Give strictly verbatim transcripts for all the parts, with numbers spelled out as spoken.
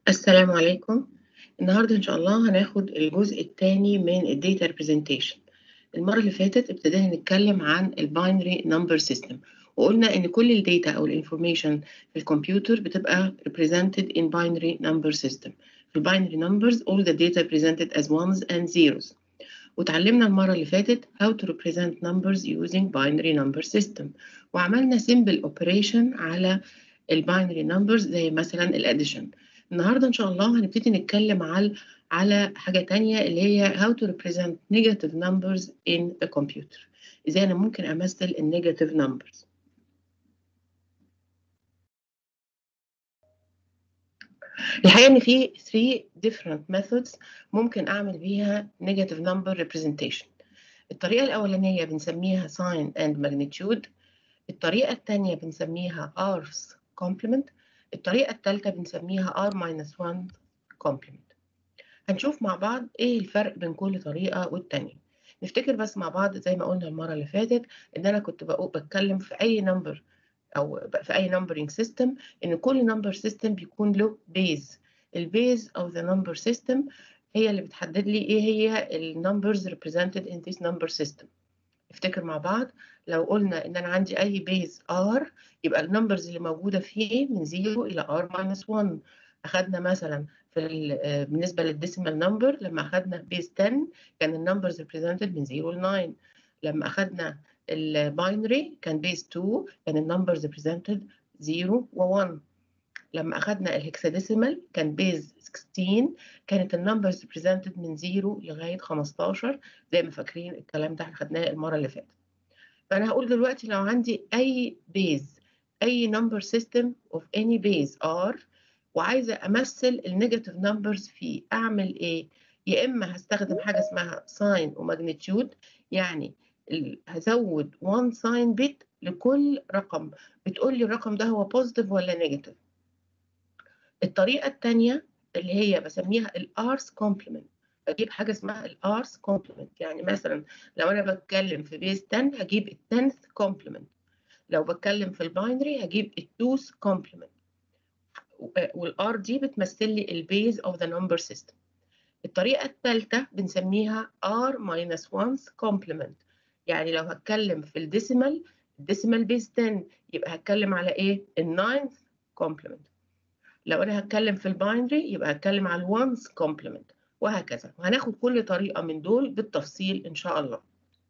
السلام عليكم. النهارده إن شاء الله هناخد الجزء الثاني من الداتا representation. المرة اللي فاتت ابتدينا نتكلم عن الباينري نمبر سيستم، وقلنا إن كل الداتا أو الانفورميشن في الكمبيوتر بتبقى represented in binary number system. في الباينري numbers all the data presented as ones and zeros. وتعلمنا المرة اللي فاتت how to represent numbers using binary number system، وعملنا simple operation على الباينري numbers زي مثلا الاديشن. النهارده ان شاء الله هنبتدي نتكلم على على حاجه تانية اللي هي how to represent negative numbers in a computer. ازاي انا ممكن امثل النيجاتيف numbers. الحقيقه ان في three different methods ممكن اعمل بيها negative number representation. الطريقه الاولانيه بنسميها sign and magnitude. الطريقه الثانيه بنسميها R's complement. الطريقه الثالثه بنسميها R minus one complement. هنشوف مع بعض ايه الفرق بين كل طريقه والتانيه. نفتكر بس مع بعض زي ما قلنا المره اللي فاتت ان انا كنت بتكلم في اي نمبر او في اي نمبرنج سيستم ان كل نمبر سيستم بيكون له بيز. البيز او ذا نمبر سيستم هي اللي بتحدد لي ايه هي النمبرز represented in this number system. افتكر مع بعض لو قلنا ان انا عندي اي بيز R يبقى النمبرز اللي موجوده فيه من صفر الى R minus one. اخدنا مثلا في بالنسبه للديسيمال نمبر لما اخدنا بيز عشرة كان النمبرز ريبريزنتد من صفر ل تسعة. لما اخدنا الباينري كان بيز اتنين كان النمبرز ريبريزنتد صفر و واحد. لما اخدنا الهكساديسيمال كان بيز ستاشر كانت النمبرز ريبريزنتد من صفر لغايه خمستاشر، زي ما فاكرين الكلام ده احنا خدناه المره اللي فاتت. فانا هقول دلوقتي لو عندي اي بيز اي نمبر سيستم اوف اني بيز ار وعايزه امثل النيجاتيف نمبرز فيه اعمل ايه؟ يا اما هستخدم حاجه اسمها ساين وماجنتيود، يعني هزود واحد ساين بت لكل رقم بتقول لي الرقم ده هو بوزيتيف ولا نيجاتيف. الطريقه الثانيه اللي هي بسميها الارس كومبلمنت، اجيب حاجه اسمها الارس كومبلمنت. يعني مثلا لو انا بتكلم في بيز عشرة هجيب التنث كومبلمنت، لو بتكلم في الباينري هجيب التوث كومبلمنت، والار دي بتمثل لي البيز اوف ذا نمبر سيستم. الطريقه الثالثه بنسميها ار ماينس واحد كومبلمنت، يعني لو هتكلم في الديسيمال الديسيمال بيز عشرة يبقى هتكلم على ايه؟ الناينث كومبلمنت. لو انا هتكلم في الباينري يبقى هتكلم على الوانس كومبلمنت، وهكذا. وهناخد كل طريقه من دول بالتفصيل ان شاء الله.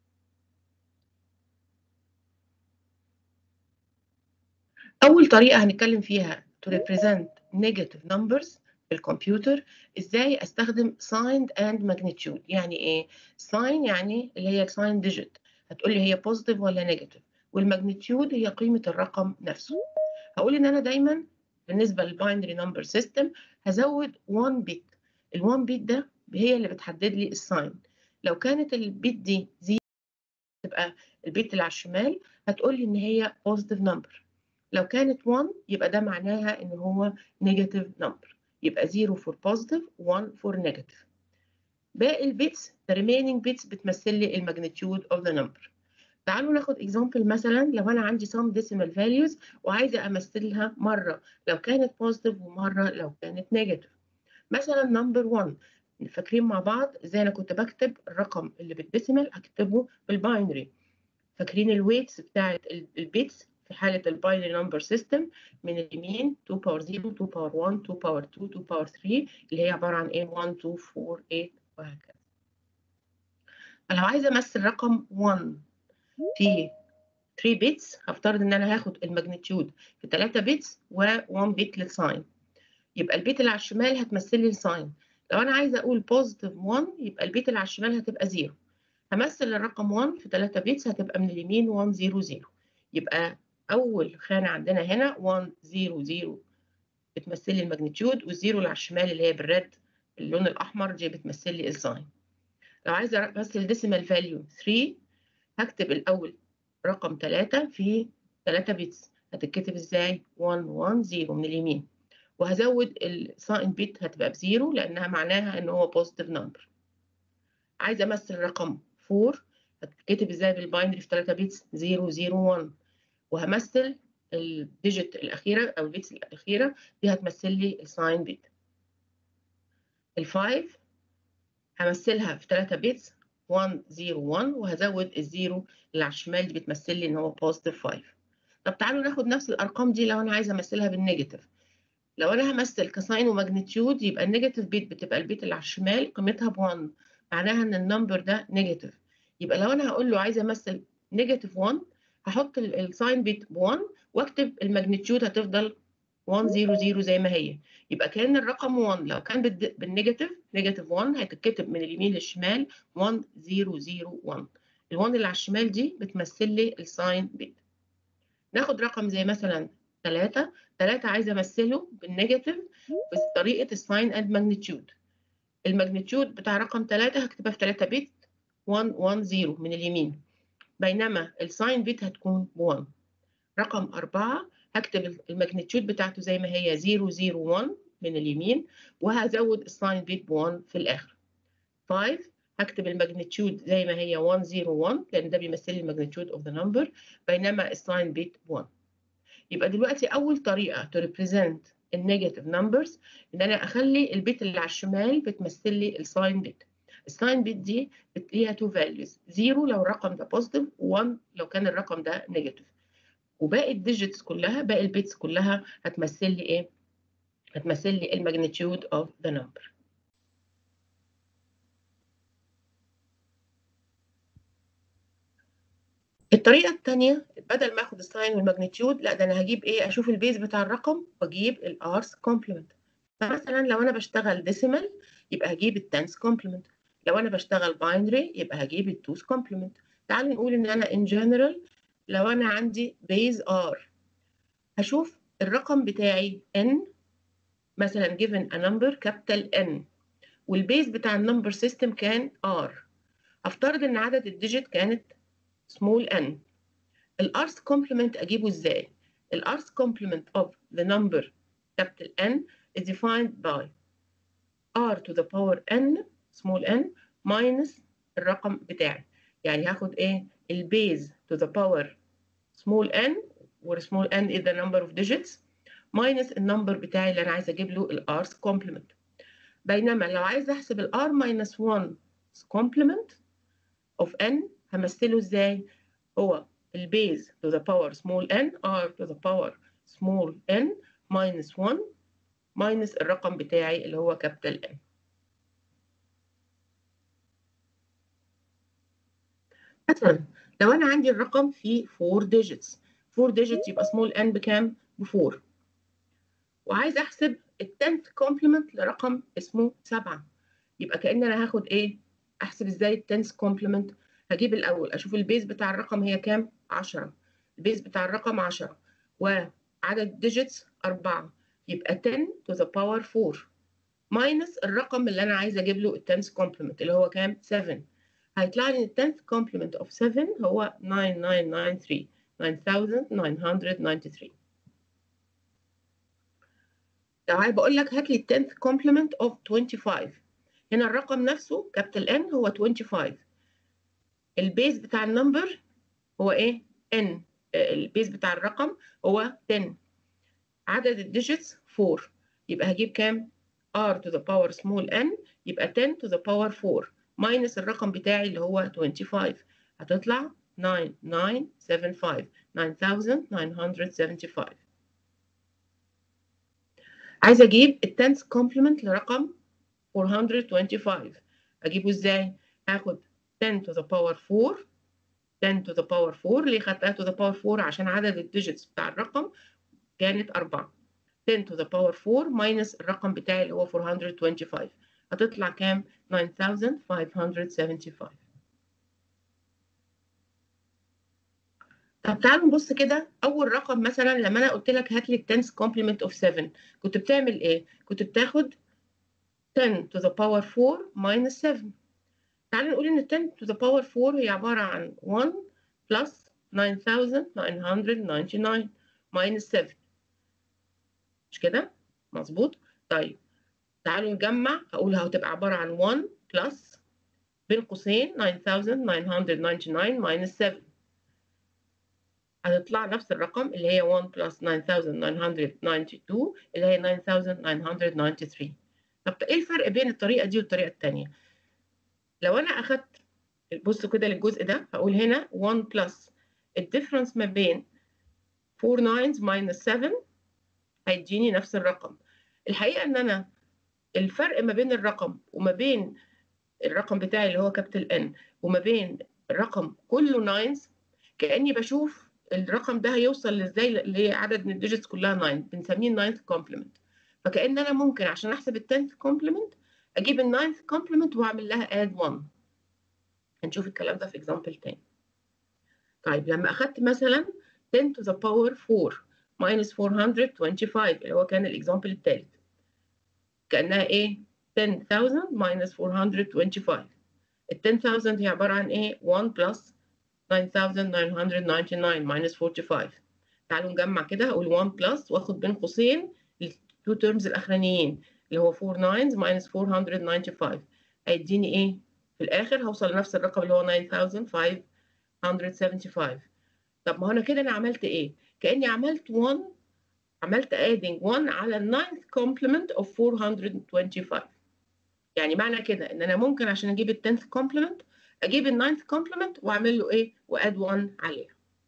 اول طريقه هنتكلم فيها to represent negative numbers في الكمبيوتر، ازاي استخدم sign and magnitude. يعني ايه sign؟ يعني اللي هي sign digit، هتقول لي هي positive ولا negative، والماجنتيود هي قيمه الرقم نفسه. هقول ان انا دايما بالنسبه للباينري نمبر سيستم هزود واحد بت. ال1 بت ده هي اللي بتحدد لي الساين. لو كانت البت دي زيرو تبقى البت اللي على الشمال هتقول لي ان هي positive number. لو كانت واحد يبقى ده معناها ان هو negative number، يبقى صفر for positive واحد for negative. باقي البيتس the remaining bits بتمثل لي الماجنتيود of the number. تعالوا ناخد example. مثلا لو انا عندي some decimal values وعايزه امثلها مره لو كانت positive ومره لو كانت negative. مثلا number واحد، فاكرين مع بعض ازاي انا كنت بكتب الرقم اللي بالديسيمال هكتبه بالباينري؟ فاكرين الويتس بتاعت البيتس في حالة الباينري نمبر سيستم من اليمين اتنين باور صفر اتنين باور واحد اتنين باور اتنين اتنين باور تلاتة اللي هي عبارة عن ايه واحد اتنين اربعة تمانية وهكذا. فلو عايزة امثل رقم واحد في تلاتة بيتس هفترض ان انا هاخد الماجنتيود في تلاتة بيتس و1 بيت للساين، يبقى البيت اللي على الشمال هتمثل لي الساين. لو انا عايزة اقول بوزيتيف واحد يبقى البيت اللي على الشمال هتبقى صفر. همثل الرقم واحد في تلاتة بيتس هتبقى من اليمين واحد صفر صفر، يبقى اول خانه عندنا هنا واحد صفر صفر بتمثل لي الماجنتيود، والزيرو اللي على الشمال اللي هي بالريد اللون الاحمر دي بتمثل لي الساين. لو عايزه امثل ديسيمال فاليو تلاتة هكتب الاول رقم تلاتة في تلاتة بيتس، هتتكتب ازاي؟ واحد واحد صفر من اليمين، وهزود الساين بيت هتبقى بزيرو لانها معناها ان هو بوزيتيف نمبر. عايزه امثل رقم أربعة هتتكتب ازاي بالباينري في تلاتة بيتس؟ صفر صفر واحد، وهمثل الديجيت الاخيره او البيتس الاخيره دي هتمثل لي الساين بيت. ال خمسة همثلها في ثلاثة بيتس واحد صفر واحد، وهزود الزيرو اللي على الشمال دي بتمثل لي ان هو بوزيتيف خمسة. طب تعالوا ناخد نفس الارقام دي لو انا عايزه امثلها بالنيجاتيف. لو انا همثل كساين وماجنتيود يبقى النيجاتيف بيت بتبقى البيت اللي على الشمال قيمتها ب واحد، معناها ان النمبر ده نيجاتيف. يبقى لو انا هقول له عايزه امثل نيجاتيف واحد هحط الساين بيت ب واحد واكتب الماجنتيود هتفضل واحد صفر صفر زي ما هي. يبقى كان الرقم واحد لو كان بالنيجاتيف نيجاتيف واحد هتتكتب من اليمين للشمال واحد صفر صفر واحد. ال1 اللي على الشمال دي بتمثل لي الساين بيت. ناخد رقم زي مثلا ثلاثة. ثلاثة عايزه امثله بالنيجاتيف بطريقه الساين اند ماجنتيود. الماجنتيود بتاع رقم ثلاثة هكتبها في ثلاثة بيت واحد واحد صفر من اليمين، بينما الساين بيت هتكون ب واحد. رقم أربعة هكتب الماجنتيود بتاعته زي ما هي صفر صفر واحد من اليمين، وهزود الساين بيت ب واحد في الآخر. خمسة هكتب الماجنتيود زي ما هي واحد صفر واحد لأن ده بيمثل لي الماجنتيود اوف ذا نمبر، بينما الساين بيت ب واحد. يبقى دلوقتي أول طريقة to represent النيجاتيف نمبرز إن أنا أخلي البيت اللي على الشمال بتمثل لي الساين بيت. الساين بيت دي ليها تو فاليوز، صفر لو الرقم ده بوزيتيف واحد لو كان الرقم ده نيجاتيف، وباقي الديجيتس كلها باقي البيتس كلها هتمثل لي ايه؟ هتمثل لي الماجنتيود اوف ذا نمبر. الطريقه الثانيه بدل ما اخد الساين والماجنتيود لا ده انا هجيب ايه؟ اشوف البيز بتاع الرقم واجيب الارس كومبلمنت. فمثلا لو انا بشتغل ديسيمال يبقى هجيب التنس كومبلمنت، لو انا بشتغل باينري يبقى هجيب التوز كومبلمنت. تعالوا نقول ان انا ان جنرال لو انا عندي بيز ار هشوف الرقم بتاعي n مثلا given a number capital N والبيز بتاع النمبر سيستم كان R. افترض ان عدد الديجيت كانت small n. الارس كومبلمنت اجيبه ازاي؟ الارس كومبلمنت of the number capital N is defined by R to the power n small n minus الرقم بتاعي. يعني هاخد ايه؟ البيز to the power small n where small n is the number of digits minus النمبر بتاعي اللي انا عايزه اجيب له الارس كومبلمنت. بينما لو عايز احسب ال r minus one complement of n همثله ازاي؟ هو البيز to the power small n r to the power small n minus one minus الرقم بتاعي اللي هو كابيتال N. مثلا لو انا عندي الرقم فيه four digits، four digits يبقى small n بكام؟ ب four. وعايز احسب ال tenth complement لرقم اسمه سبعة، يبقى كأن انا هاخد ايه؟ احسب ازاي ال tenth complement؟ هجيب الاول اشوف البيز بتاع الرقم هي كام؟ عشرة. البيز بتاع الرقم عشرة وعدد digits أربعة، يبقى ten to the power four minus الرقم اللي انا عايزه اجيب له ال tenth complement اللي هو كام؟ سبعة. هيطلع لي ال tenth complement of seven هو nine nine nine three nine thousand nine hundred ninety-three. لو عايز بقول لك هات لي ال tenth complement of twenty-five، هنا الرقم نفسه كابيتال N هو twenty-five، البيز بتاع النمبر هو ايه؟ N، البيز بتاع الرقم هو ten، عدد الديجيتس four، يبقى هجيب كام؟ R to the power small n يبقى ten to the power four minus الرقم بتاعي اللي هو twenty-five، هتطلع nine nine seven five nine thousand nine hundred seventy-five. عايزه اجيب ال tenth complement لرقم four hundred twenty-five، اجيبه ازاي؟ هاخد ten to the power four ten to the power four. ليه خدتها to the power four؟ عشان عدد الديجيتس بتاع الرقم كانت أربعة. ten to the power four minus الرقم بتاعي اللي هو four hundred twenty-five، هتطلع كام؟ nine thousand five hundred seventy-five. طب تعالوا نبص كده. أول رقم مثلا لما أنا قلت لك هات لي ال tenth complement of seven كنت بتعمل إيه؟ كنت بتاخد ten to the power four minus seven. تعالوا نقول إن ten to the power four هي عبارة عن one plus nine thousand nine hundred ninety-nine minus seven. مش كده؟ مظبوط؟ طيب تعالوا نجمع، هقول هتبقى عبارة عن one plus بين قوسين nine thousand nine hundred ninety-nine minus seven، هتطلع نفس الرقم اللي هي one plus nine thousand nine hundred ninety-two اللي هي nine thousand nine hundred ninety-three. طب ايه الفرق بين الطريقه دي والطريقه الثانيه؟ لو انا اخدت بصوا كده للجزء ده هقول هنا واحد بلس الديفرنس ما بين أربعة ناينز ماينس سبعة هيديني نفس الرقم. الحقيقه ان انا الفرق ما بين الرقم وما بين الرقم بتاعي اللي هو كابيتال ان وما بين الرقم كله ناينز، كاني بشوف الرقم ده هيوصل ازاي لعدد من الديجيتس كلها تسعة، بنسميه الناينث كومبلمنت. فكأن انا ممكن عشان احسب التنث كومبلمنت اجيب الناينث كومبلمنت واعمل لها اد واحد. هنشوف الكلام ده في اكزامبل تاني. طيب لما اخدت مثلا ten to the power four minus four hundred twenty-five اللي هو كان الاكزامبل الثالث، كانها ايه؟ ten thousand minus four hundred twenty-five. ال ten thousand هي عباره عن ايه؟ واحد plus nine thousand nine hundred ninety-nine minus forty-five. تعالوا نجمع كده، اقول واحد plus واخد بين قوسين التو تيرمز الاخرانيين اللي هو four nines minus four hundred ninety-five، هيديني ايه؟ في الاخر هوصل لنفس الرقم اللي هو nine thousand five hundred seventy-five. طب ما هو انا كده انا عملت ايه؟ كاني عملت واحد، عملت adding واحد على الناينث complement of four hundred twenty-five. يعني معنى كده ان انا ممكن عشان اجيب التنث كومبلمنت اجيب الناينث كومبلمنت واعمل له ايه؟ واد واحد عليه.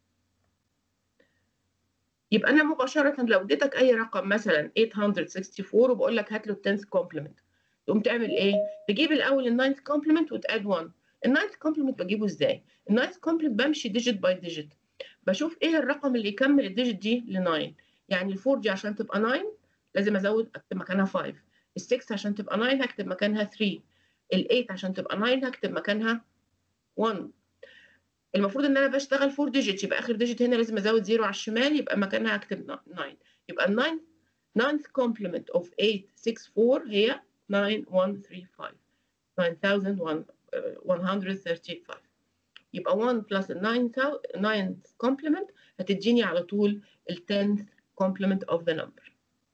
يبقى انا مباشره لو اديتك اي رقم مثلا ثمانمية واربعة وستين وبقول لك هات له التنث كومبلمنت، تقوم تعمل ايه؟ تجيب الاول الناينث كومبلمنت وتاد واحد. الناينث كومبلمنت بجيبه ازاي؟ الناينث كومبلمنت بمشي ديجيت باي ديجيت، بشوف ايه الرقم اللي يكمل الديجيت دي ل تسعة. يعني الفور دي عشان تبقى تسعة لازم ازود اكتب مكانها خمسة، الستة عشان تبقى تسعة هكتب مكانها ثلاثة، ال8 عشان تبقى تسعة هكتب مكانها واحد. المفروض ان انا بشتغل فور ديجيت، يبقى اخر ديجيت هنا لازم ازود زيرو على الشمال يبقى مكانها هكتب تسعة. يبقى ال ninth complement of eight six four هي nine one three five nine thousand one hundred thirty-five. يبقى واحد plus ال ninth complement هتديني على طول ال tenth complement of the number.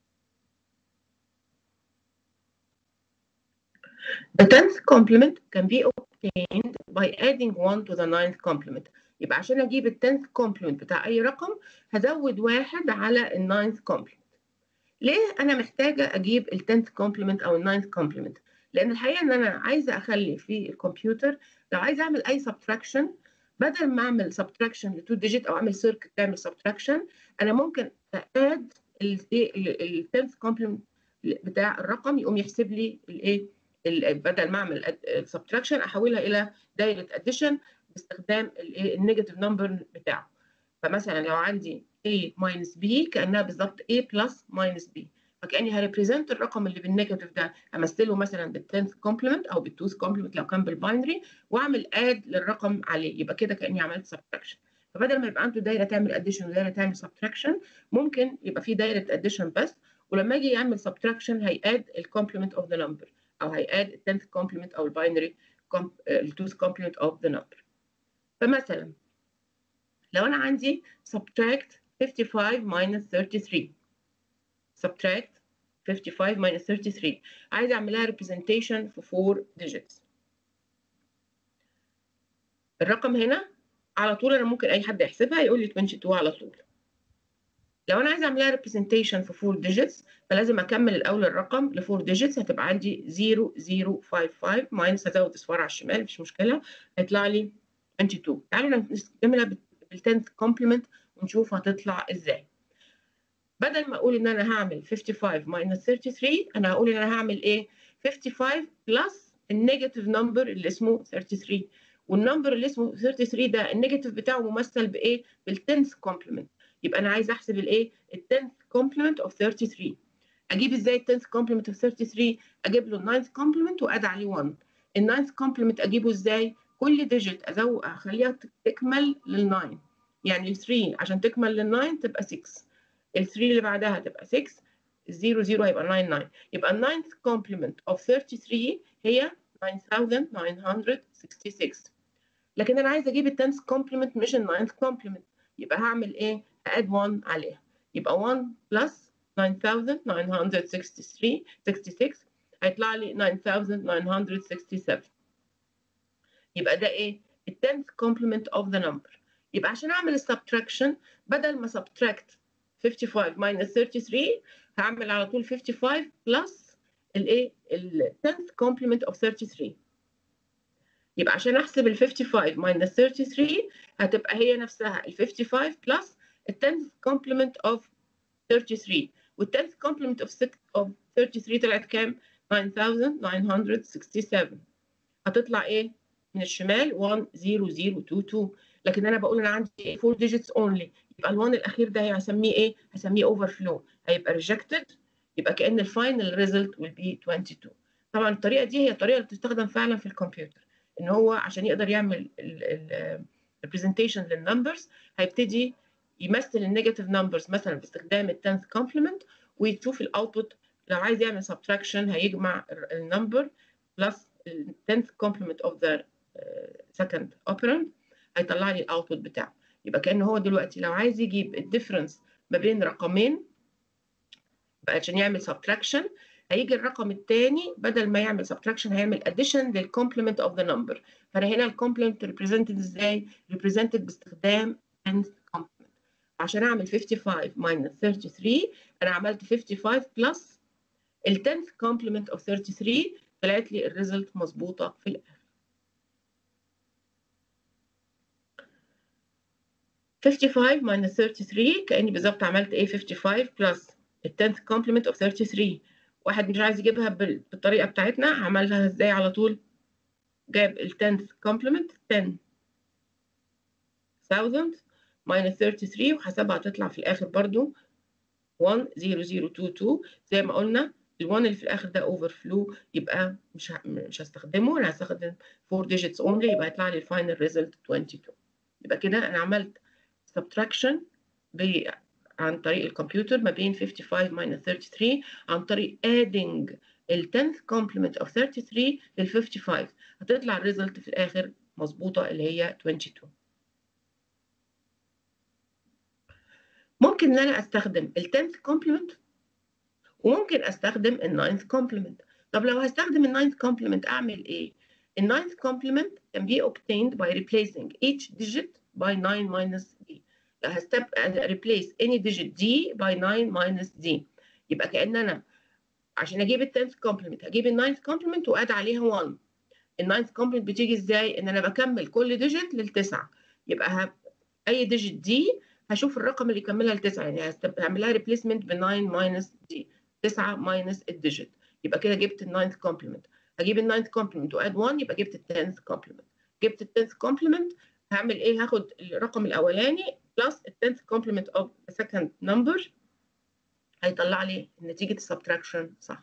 The tenth complement can be obtained by adding one to the ninth complement. يبقى عشان اجيب ال tenth complement بتاع اي رقم هزود واحد على ال ninth complement. ليه انا محتاجه اجيب ال tenth complement او ال ninth complement؟ لان الحقيقه ان انا عايزه اخلي في الكمبيوتر لو عايزه اعمل اي subtraction، بدل ما اعمل subtraction ل two digit او اعمل circuit تعمل subtraction، انا ممكن اد ال tenth complement بتاع الرقم يقوم يحسب لي الايه، بدل ما اعمل subtraction احولها الى دايره addition باستخدام النيجاتيف نمبر بتاعه. فمثلا لو عندي A minus B كأنها بالظبط A plus minus B، فكأني هريبريزنت الرقم اللي بالنيجاتيف ده همثله مثلا بالتنث كومبلمنت او بالتوث كومبلمنت لو كان بالباينري، واعمل اد للرقم عليه، يبقى كده كأني عملت سبتراكشن. فبدل ما يبقى عنده دايره تعمل اديشن ودايره تعمل سبتراكشن، ممكن يبقى في دايره اديشن بس، ولما يجي يعمل سبتراكشن هياد الكومبلمنت اوف ذا نمبر او هياد التنث كومبلمنت او الباينري التوث كومبلمنت اوف ذا نمبر. فمثلا لو أنا عندي subtract fifty-five minus thirty-three subtract fifty-five minus thirty-three عايزة أعملها representation في four digits. الرقم هنا على طول أنا ممكن أي حد يحسبها يقول لي twenty-two على طول. لو أنا عايزة أعملها representation في four digits فلازم أكمل الأول الرقم ل four digits، هتبقى عندي zero zero five five minus هزود أصفار على الشمال مفيش مشكلة، هيطلع لي twenty-two. تعالوا نكملها بالتنث كومبلمنت ونشوف هتطلع ازاي. بدل ما اقول ان انا هعمل fifty-five minus thirty-three انا هقول ان انا هعمل ايه؟ fifty-five plus النيجاتيف نمبر اللي اسمه thirty-three، والنمبر اللي اسمه thirty-three ده النيجاتيف بتاعه ممثل بايه؟ بالتنث كومبلمنت. يبقى انا عايز احسب الايه؟ التنث كومبلمنت اوف thirty-three. اجيب ازاي التنث كومبلمنت اوف thirty-three؟ اجيب له الناينث كومبلمنت واد عليه واحد. الناينث كومبلمنت اجيبه ازاي؟ كل ديجيت ازود اخليها تكمل لل9، يعني ال three عشان تكمل لل9 تبقى six، ال three اللي بعدها تبقى six، zero zero هيبقى nine nine. يبقى ال ninth complement of thirty-three هي nine thousand nine hundred sixty-six. لكن انا عايزه اجيب ال tenth complement مش ال ninth complement، يبقى هعمل ايه؟ هاد واحد عليها، يبقى one plus nine thousand nine hundred sixty-three sixty-six هيطلع لي nine thousand nine hundred sixty-seven. يبقى ده ايه؟ ال tenth complement of the number. يبقى عشان اعمل السبتراكشن بدل ما subtract fifty-five minus thirty-three هعمل على طول fifty-five plus الايه ال tenth complement of thirty-three. يبقى عشان احسب ال fifty-five minus thirty-three هتبقى هي نفسها ال fifty-five plus ال tenth complement of thirty-three، وال tenth complement of six of thirty-three طلعت كام؟ nine thousand nine hundred sixty-seven. هتطلع ايه؟ من الشمال one zero zero two two، لكن انا بقول انا عندي four digits only، يبقى ال one الاخير ده هسميه ايه؟ هسميه overflow، هيبقى rejected، يبقى كأن الفاينل ريزلت will be twenty-two. طبعا الطريقه دي هي الطريقه اللي بتستخدم فعلا في الكمبيوتر، ان هو عشان يقدر يعمل البرزنتيشن للنمبرز هيبتدي يمثل النيجاتيف نمبرز مثلا باستخدام ال tenth complement، ويشوف الاوتبوت. لو عايز يعمل subtraction هيجمع النمبر بلس ال tenth complement of the uh, second operand، هيطلع لي الاوتبوت بتاعه. يبقى كأنه هو دلوقتي لو عايز يجيب الديفرنس ما بين رقمين عشان يعمل subtraction، هيجي الرقم الثاني بدل ما يعمل subtraction هيعمل addition للcomplement of the number. فانا هنا الcomplement represented ازاي؟ represented باستخدام tenth complement. عشان اعمل fifty-five minus thirty-three انا عملت fifty-five plus ال tenth complement of thirty-three، طلعت لي الريزلت مظبوطه في الاخر. fifty-five minus thirty-three كاني بالظبط عملت ايه؟ fifty-five plus ال tenth complement of thirty-three. واحد مش عايز يجيبها بالطريقه بتاعتنا، عملها ازاي على طول؟ جاب ال tenth complement ten thousand minus thirty-three وحسبها تطلع في الاخر برضو one zero zero two two. زي ما قلنا ال one اللي في الاخر ده overflow، يبقى مش مش هستخدمه، انا هستخدم four digits only، يبقى هيطلع لي الفاينل ريزلت twenty-two. يبقى كده انا عملت subtraction ب عن طريق الكمبيوتر ما بين fifty-five minus thirty-three عن طريق adding ال tenth complement of thirty-three لل fifty-five، هتطلع الريزلت في الاخر مظبوطه اللي هي twenty-two. ممكن ان انا استخدم ال tenth complement وممكن استخدم ال ninth complement. طب لو هستخدم ال ninth complement اعمل ايه؟ ال ninth complement can be obtained by replacing each digit by nine minus d. لو هستب replace any digit d by nine minus d، يبقى كأن انا عشان اجيب ال tenth complement هجيب ال ninth complement واد عليها one. ال ninth complement بتيجي ازاي؟ ان انا بكمل كل digit للتسعه، يبقى اي digit d هشوف الرقم اللي يكملها لتسعه، يعني هعمل لها replacement ب nine minus d، تسعه minus الديجيت، يبقى كده جبت ال ninth complement. هجيب ال ninth complement واد one يبقى جبت ال tenth complement. جبت ال tenth complement هعمل ايه؟ هاخد الرقم الاولاني plus ال tenth complement of the second number، هيطلع لي نتيجه السبتراكشن صح.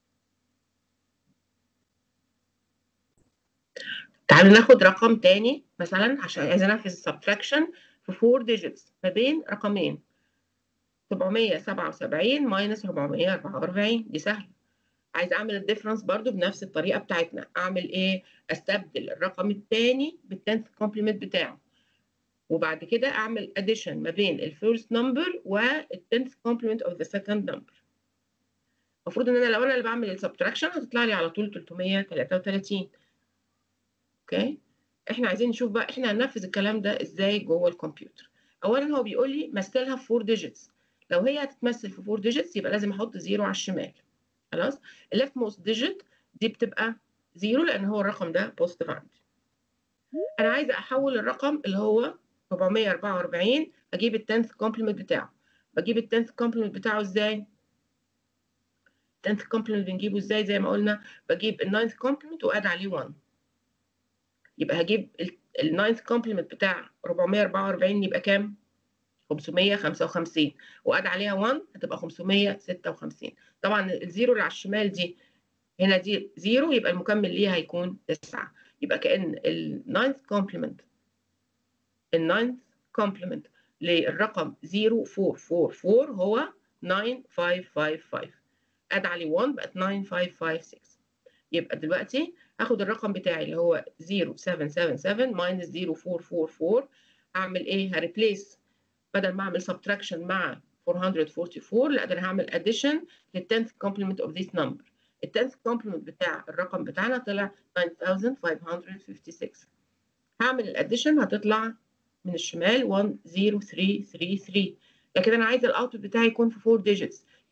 تعالوا ناخد رقم تاني مثلا عشان عايز انفذ السبتراكشن في four digits ما بين رقمين، سبعمية وسبعة وسبعين minus أربعمية وأربعة وأربعين، دي سهله. عايز اعمل الديفرنس برضو بنفس الطريقه بتاعتنا، اعمل ايه؟ استبدل الرقم الثاني بالتنث كومبلمنت بتاعه، وبعد كده اعمل اديشن ما بين الفيرست نمبر والتنث كومبلمنت اوف ذا سكند نمبر. المفروض ان انا لو انا اللي بعمل السبتراكشن هتطلع لي على طول تلتمية وتلاتة وتلاتين. اوكي، احنا عايزين نشوف بقى احنا هننفذ الكلام ده ازاي جوه الكمبيوتر. اولا هو بيقول لي مثلها في four digits، لو هي هتتمثل في four digits يبقى لازم احط زيرو على الشمال. خلاص، الليفت موست ديجيت دي بتبقى زيرو لان هو الرقم ده بوزيتيف عندي. انا عايزه احول الرقم اللي هو أربعمية وأربعة وأربعين اجيب التنث كومبلمنت بتاعه. بجيب التنث كومبلمنت بتاعه ازاي؟ التنث كومبلمنت بنجيبه ازاي؟ زي ما قلنا بجيب الناينث كومبلمنت واد عليه one، يبقى هجيب الناينث كومبلمنت بتاع أربعمية وأربعة وأربعين يبقى كام؟ خمسمية وخمسة وخمسين، واد عليها one هتبقى خمسمية وستة وخمسين. طبعا الزيرو اللي على الشمال دي هنا دي زيرو، يبقى المكمل ليها هيكون تسعة، يبقى كأن الناينث كومبلمنت الناينث كومبلمنت للرقم زيرو فور فور فور هو تسعة خمسة خمسة خمسة، اد عليه one بقت تسعة خمسة خمسة ستة. يبقى دلوقتي هاخد الرقم بتاعي اللي هو زيرو سبعة سبعة سبعة ماينس زيرو فور فور فور، هعمل ايه؟ هريبليس، بدل ما اعمل سبتراكشن مع أربعمية وأربعة وأربعين لا ده انا هعمل اديشن للتنث كومبلمنت اوف ذيس نمبر. التنث كومبلمنت بتاع الرقم بتاعنا طلع تسعة آلاف وخمسمية وستة وخمسين. هعمل الاديشن هتطلع من الشمال واحد صفر تلاتة تلاتة تلاتة، لكن انا عايزه الاوتبوت بتاعي يكون في four digits،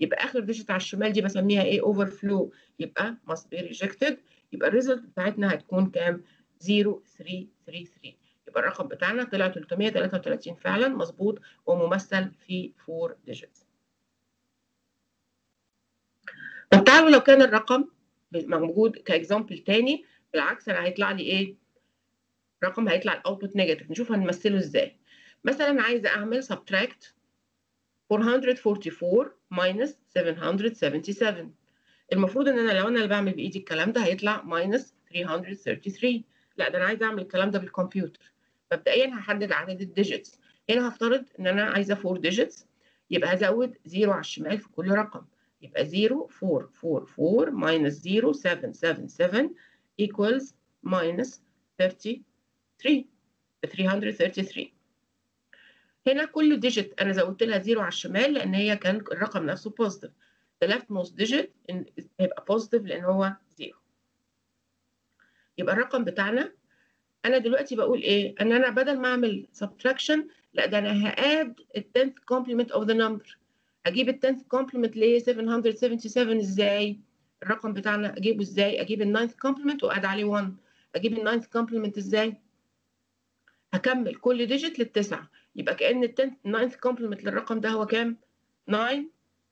يبقى اخر ديجيت على الشمال دي بسميها ايه؟ اوفر فلو، يبقى must be rejected. يبقى الريزلت بتاعتنا هتكون كام؟ صفر ثلاثة ثلاثة ثلاثة. يبقى الرقم بتاعنا طلع ثلاثمية وثلاثة وثلاثين فعلا مظبوط وممثل في أربعة ديجيتس. طب تعالوا لو كان الرقم موجود كاكزامبل تاني بالعكس انا هيطلع لي ايه؟ رقم هيطلع الاوتبوت نيجاتيف. نشوف هنمثله ازاي. مثلا عايزه اعمل subtract أربعمية وأربعة وأربعين minus سبعمية وسبعة وسبعين. المفروض ان انا لو انا اللي بعمل بايدي الكلام ده هيطلع minus ثلاثمية وثلاثة وثلاثين. لا ده انا عايزه اعمل الكلام ده بالكمبيوتر. مبدئيا هحدد عدد الديجيتس. هنا هفترض ان انا عايزه أربعة ديجيتس، يبقى هزود صفر على الشمال في كل رقم. يبقى صفر أربعة أربعة أربعة minus صفر سبعة سبعة سبعة equals minus ثلاثة وثلاثين ثلاثمية وثلاثة وثلاثين. هنا كل ديجيت انا زودت لها صفر على الشمال لان هي كان الرقم نفسه بوزيتيف. the leftmost digit هيبقى بوزيتيف لان هو صفر. يبقى الرقم بتاعنا انا دلوقتي بقول ايه؟ ان انا بدل ما اعمل subtraction لا ده انا هاد ال tenth complement of the number. اجيب ال tenth complement ليه سبعمية وسبعة وسبعين ازاي؟ الرقم بتاعنا اجيبه ازاي؟ اجيب ال ninth complement واد عليه واحد. اجيب ال ninth complement ازاي؟ هكمل كل ديجيت للتسعه. يبقى كأن ال ninth complement للرقم ده هو كام؟ تسعة اتنين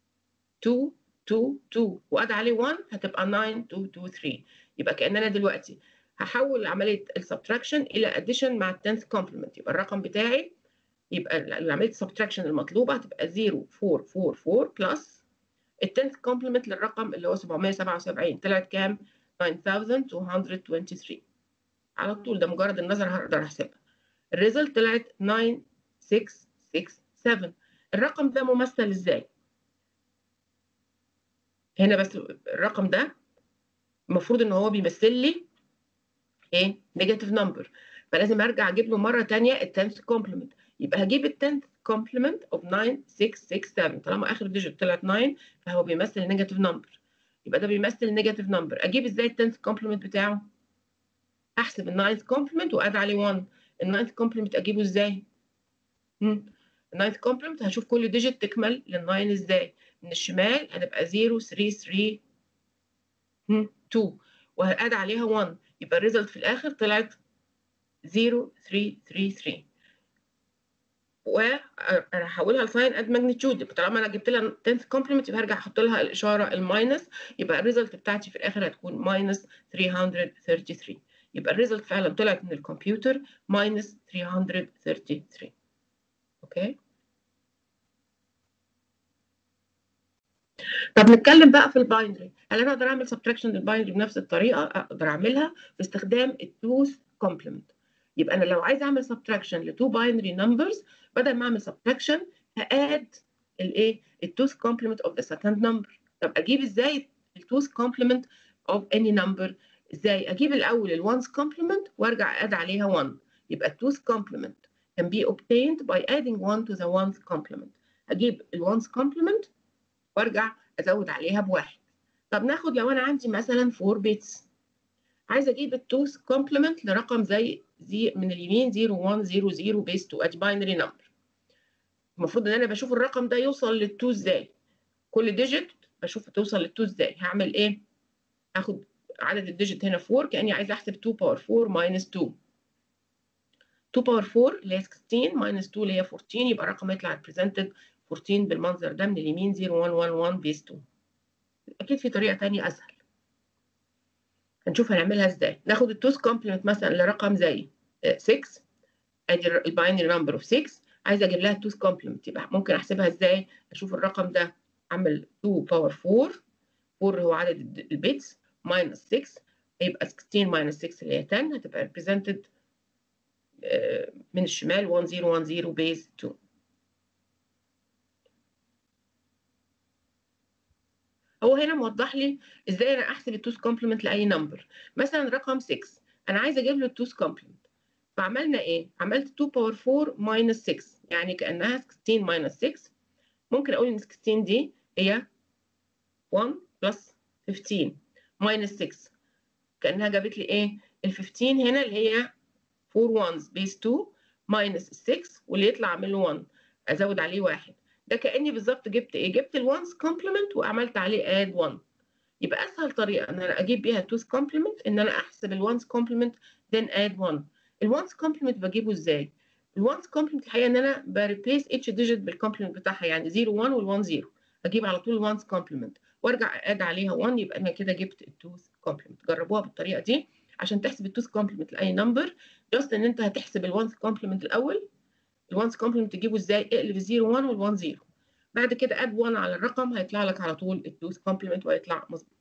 اتنين واد عليه واحد هتبقى تسعة اتنين اتنين تلاتة. يبقى كأن انا دلوقتي هحول عمليه السبتراكشن الى اديشن مع ال tenth complement. يبقى الرقم بتاعي يبقى عمليه السبتراكشن المطلوبه هتبقى صفر أربعة أربعة أربعة بلس ال tenth complement للرقم اللي هو سبعمية وسبعة وسبعين. طلعت كام؟ تسعة ألف ومئتين وتلاتة وعشرين. على طول ده مجرد النظر هقدر احسبها. الريزلت طلعت تسعة ستة ستة سبعة. الرقم ده ممثل ازاي؟ هنا بس الرقم ده المفروض ان هو بيمثل لي ايه؟ نيجاتيف نمبر. فلازم ارجع اجيب له مره ثانيه ال tenth complement. يبقى هجيب ال tenth complement of تسعة ستة ستة سبعة. طالما اخر ديجيت طلع تسعة فهو بيمثل نيجاتيف نمبر. يبقى ده بيمثل نيجاتيف نمبر. اجيب ازاي ال tenth complement بتاعه؟ احسب ال ninth complement واد عليه واحد. ال ninth complement اجيبه ازاي؟ ال ninth complement هشوف كل ديجيت تكمل لل تسعة ازاي؟ من الشمال هتبقى صفر ثلاثة ثلاثة اتنين وهاد عليها واحد. يبقى الريزلت في الاخر طلعت صفر ثلاثة ثلاثة ثلاثة. وانا هحولها لساين اد ماجنتيود. طالما انا جبت لها tenth complement يبقى هرجع احط لها الاشاره الماينس. يبقى الريزلت بتاعتي في الاخر هتكون ماينس ثلاثمية وثلاثة وثلاثين. يبقى الريزلت فعلا طلعت من الكمبيوتر ماينس ثلاثمية وثلاثة وثلاثين. اوكي. طب نتكلم بقى في الباينري. هل انا اقدر اعمل سبتراكشن للباينري بنفس الطريقه؟ اقدر اعملها باستخدام التوث كومبلمنت. يبقى انا لو عايز اعمل سبتراكشن لتو باينري نمبرز بدل ما اعمل سبتراكشن هاد الايه؟ التوث كومبلمنت اوف ذا سكند نمبر. طب اجيب ازاي التوث كومبلمنت اوف اني نمبر؟ ازاي؟ اجيب الاول الوانس كومبلمنت وارجع اد عليها واحد. يبقى التوث كومبلمنت can be obtained by adding one to the ones complement. اجيب الوانس كومبلمنت وارجع ازود عليها بواحد. طب ناخد لو انا عندي مثلا أربعة بيتس عايزه اجيب التوث كومبلمنت لرقم زي زي من اليمين صفر واحد صفر صفر بيس اتنين ادي باينري نمبر. المفروض ان انا بشوف الرقم ده يوصل للتو ازاي. كل ديجيت بشوف توصل للتو ازاي. هعمل ايه؟ هاخد عدد الديجيت هنا أربعة كاني عايزه احسب اتنين باور أربعة ماينس اتنين. اتنين باور أربعة اللي هي ستاشر ماينس اتنين اللي هي أربعتاشر. يبقى الرقم يطلع بريزنتد أربعتاشر بالمنظر ده من اليمين صفر واحد واحد واحد بيس اتنين. اكيد في طريقه ثانيه اسهل. هنشوف هنعملها ازاي. ناخد التوث كومبلمنت مثلا لرقم زي ستة. ادي الباينري نمبر اوف ستة. عايزه اجيب لها التوث كومبلمنت. يبقى ممكن احسبها ازاي؟ اشوف الرقم ده اعمل اتنين باور أربعة. أربعة هو عدد البيتس ماينس ستة. يبقى ستاشر ماينس ستة اللي هي عشرة هتبقى ريبريزنتد من الشمال واحد صفر واحد صفر بيز اتنين. هو هنا موضح لي ازاي انا احسب التوث كومبلمنت لاي نمبر. مثلا رقم ستة انا عايزه اجيب له التوث كومبلمنت. فعملنا ايه؟ عملت اتنين باور أربعة ماينس ستة يعني كانها ستاشر ماينس ستة. ممكن اقول ان ستاشر دي هي واحد بلس خمستاشر ماينس ستة كانها جابت لي ايه؟ ال خمستاشر هنا اللي هي أربعة وانز بيس اتنين ماينس ستة واللي يطلع اعمل له واحد ازود عليه واحد. ده كاني بالظبط جبت ايه؟ جبت الوانس كومبلمنت وعملت عليه اد واحد. يبقى اسهل طريقه ان انا اجيب بيها التوز كومبلمنت ان انا احسب الوانس كومبلمنت then add واحد. الوانس كومبلمنت بجيبه ازاي؟ الوانس كومبلمنت الحقيقه ان انا بريبليس اتش ديجيت بالكومبلمنت بتاعها، يعني صفر واحد وال1 صفر، اجيب على طول الوانس كومبلمنت وارجع اد عليها واحد، يبقى انا كده جبت التوز كومبلمنت. جربوها بالطريقه دي عشان تحسب التوز كومبلمنت لاي نمبر. جاست ان انت هتحسب الوانس كومبلمنت الاول. الوانس كومبلمنت تجيبه ازاي؟ اقلب صفر واحد وال1 صفر، بعد كده اد واحد على الرقم هيطلع لك على طول التوز كومبلمنت وهيطلع مظبوط.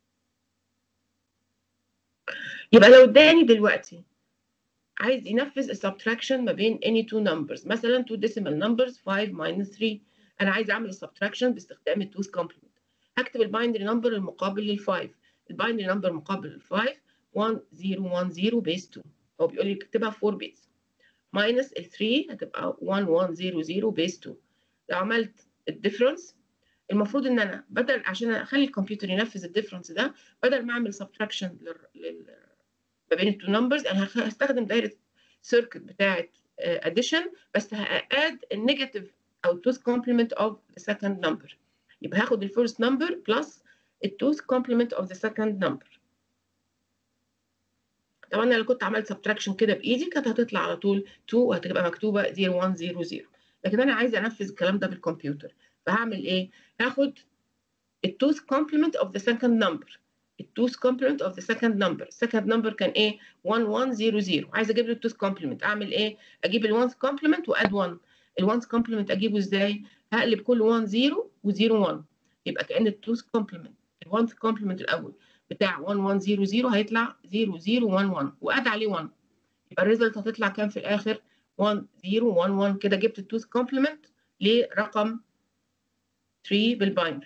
يبقى لو اداني دلوقتي عايز ينفذ السبتراكشن ما بين any two numbers، مثلا two decimal numbers five minus three، انا عايز اعمل السبتراكشن باستخدام التوز كومبلمنت. هكتب الباينري نمبر المقابل للفايف. الباينري نمبر مقابل للفايف واحد صفر واحد صفر بيس اتنين، هو بيقول لي اكتبها فور بيتس، ماينس ال ثري هتبقى واحد واحد صفر صفر بيس اتنين. لو عملت الديفرنس المفروض ان انا بدل عشان اخلي الكمبيوتر ينفذ الديفرنس ده، بدل ما اعمل سبتراكشن لل ما بين التو نمبرز، انا هستخدم دايره سيركت بتاعه اديشن، بس هاد النيجاتيف او التوز كومبلمنت اوف ذا سكند نمبر. يبقى هاخد الفيرست نمبر بلس التوز كومبلمنت اوف ذا سكند نمبر. طبعا انا لو كنت عملت سبتراكشن كده بايدي كانت هتطلع على طول اتنين وهتبقى مكتوبه صفر واحد صفر صفر، لكن انا عايزه انفذ الكلام ده بالكمبيوتر، فهعمل ايه؟ هاخد التوز كومبلمنت اوف ذا سكند نمبر. التوز كومبلمنت اوف ذا سكند نمبر، السكند نمبر كان ايه؟ واحد واحد صفر صفر، عايزه اجيب له التوز كومبلمنت، اعمل ايه؟ اجيب الوانس كومبلمنت واد واحد. الوانس كومبلمنت اجيبه ازاي؟ هقلب كل واحد صفر و0 واحد، يبقى كان التوز كومبلمنت الوانس كومبلمنت الاول بتاع واحد واحد صفر صفر هيطلع صفر صفر واحد واحد واد عليه واحد، يبقى الريزلت هتطلع كام في الاخر؟ واحد صفر واحد واحد. كده جبت التوز كومبلمنت لرقم ثري بالباينري.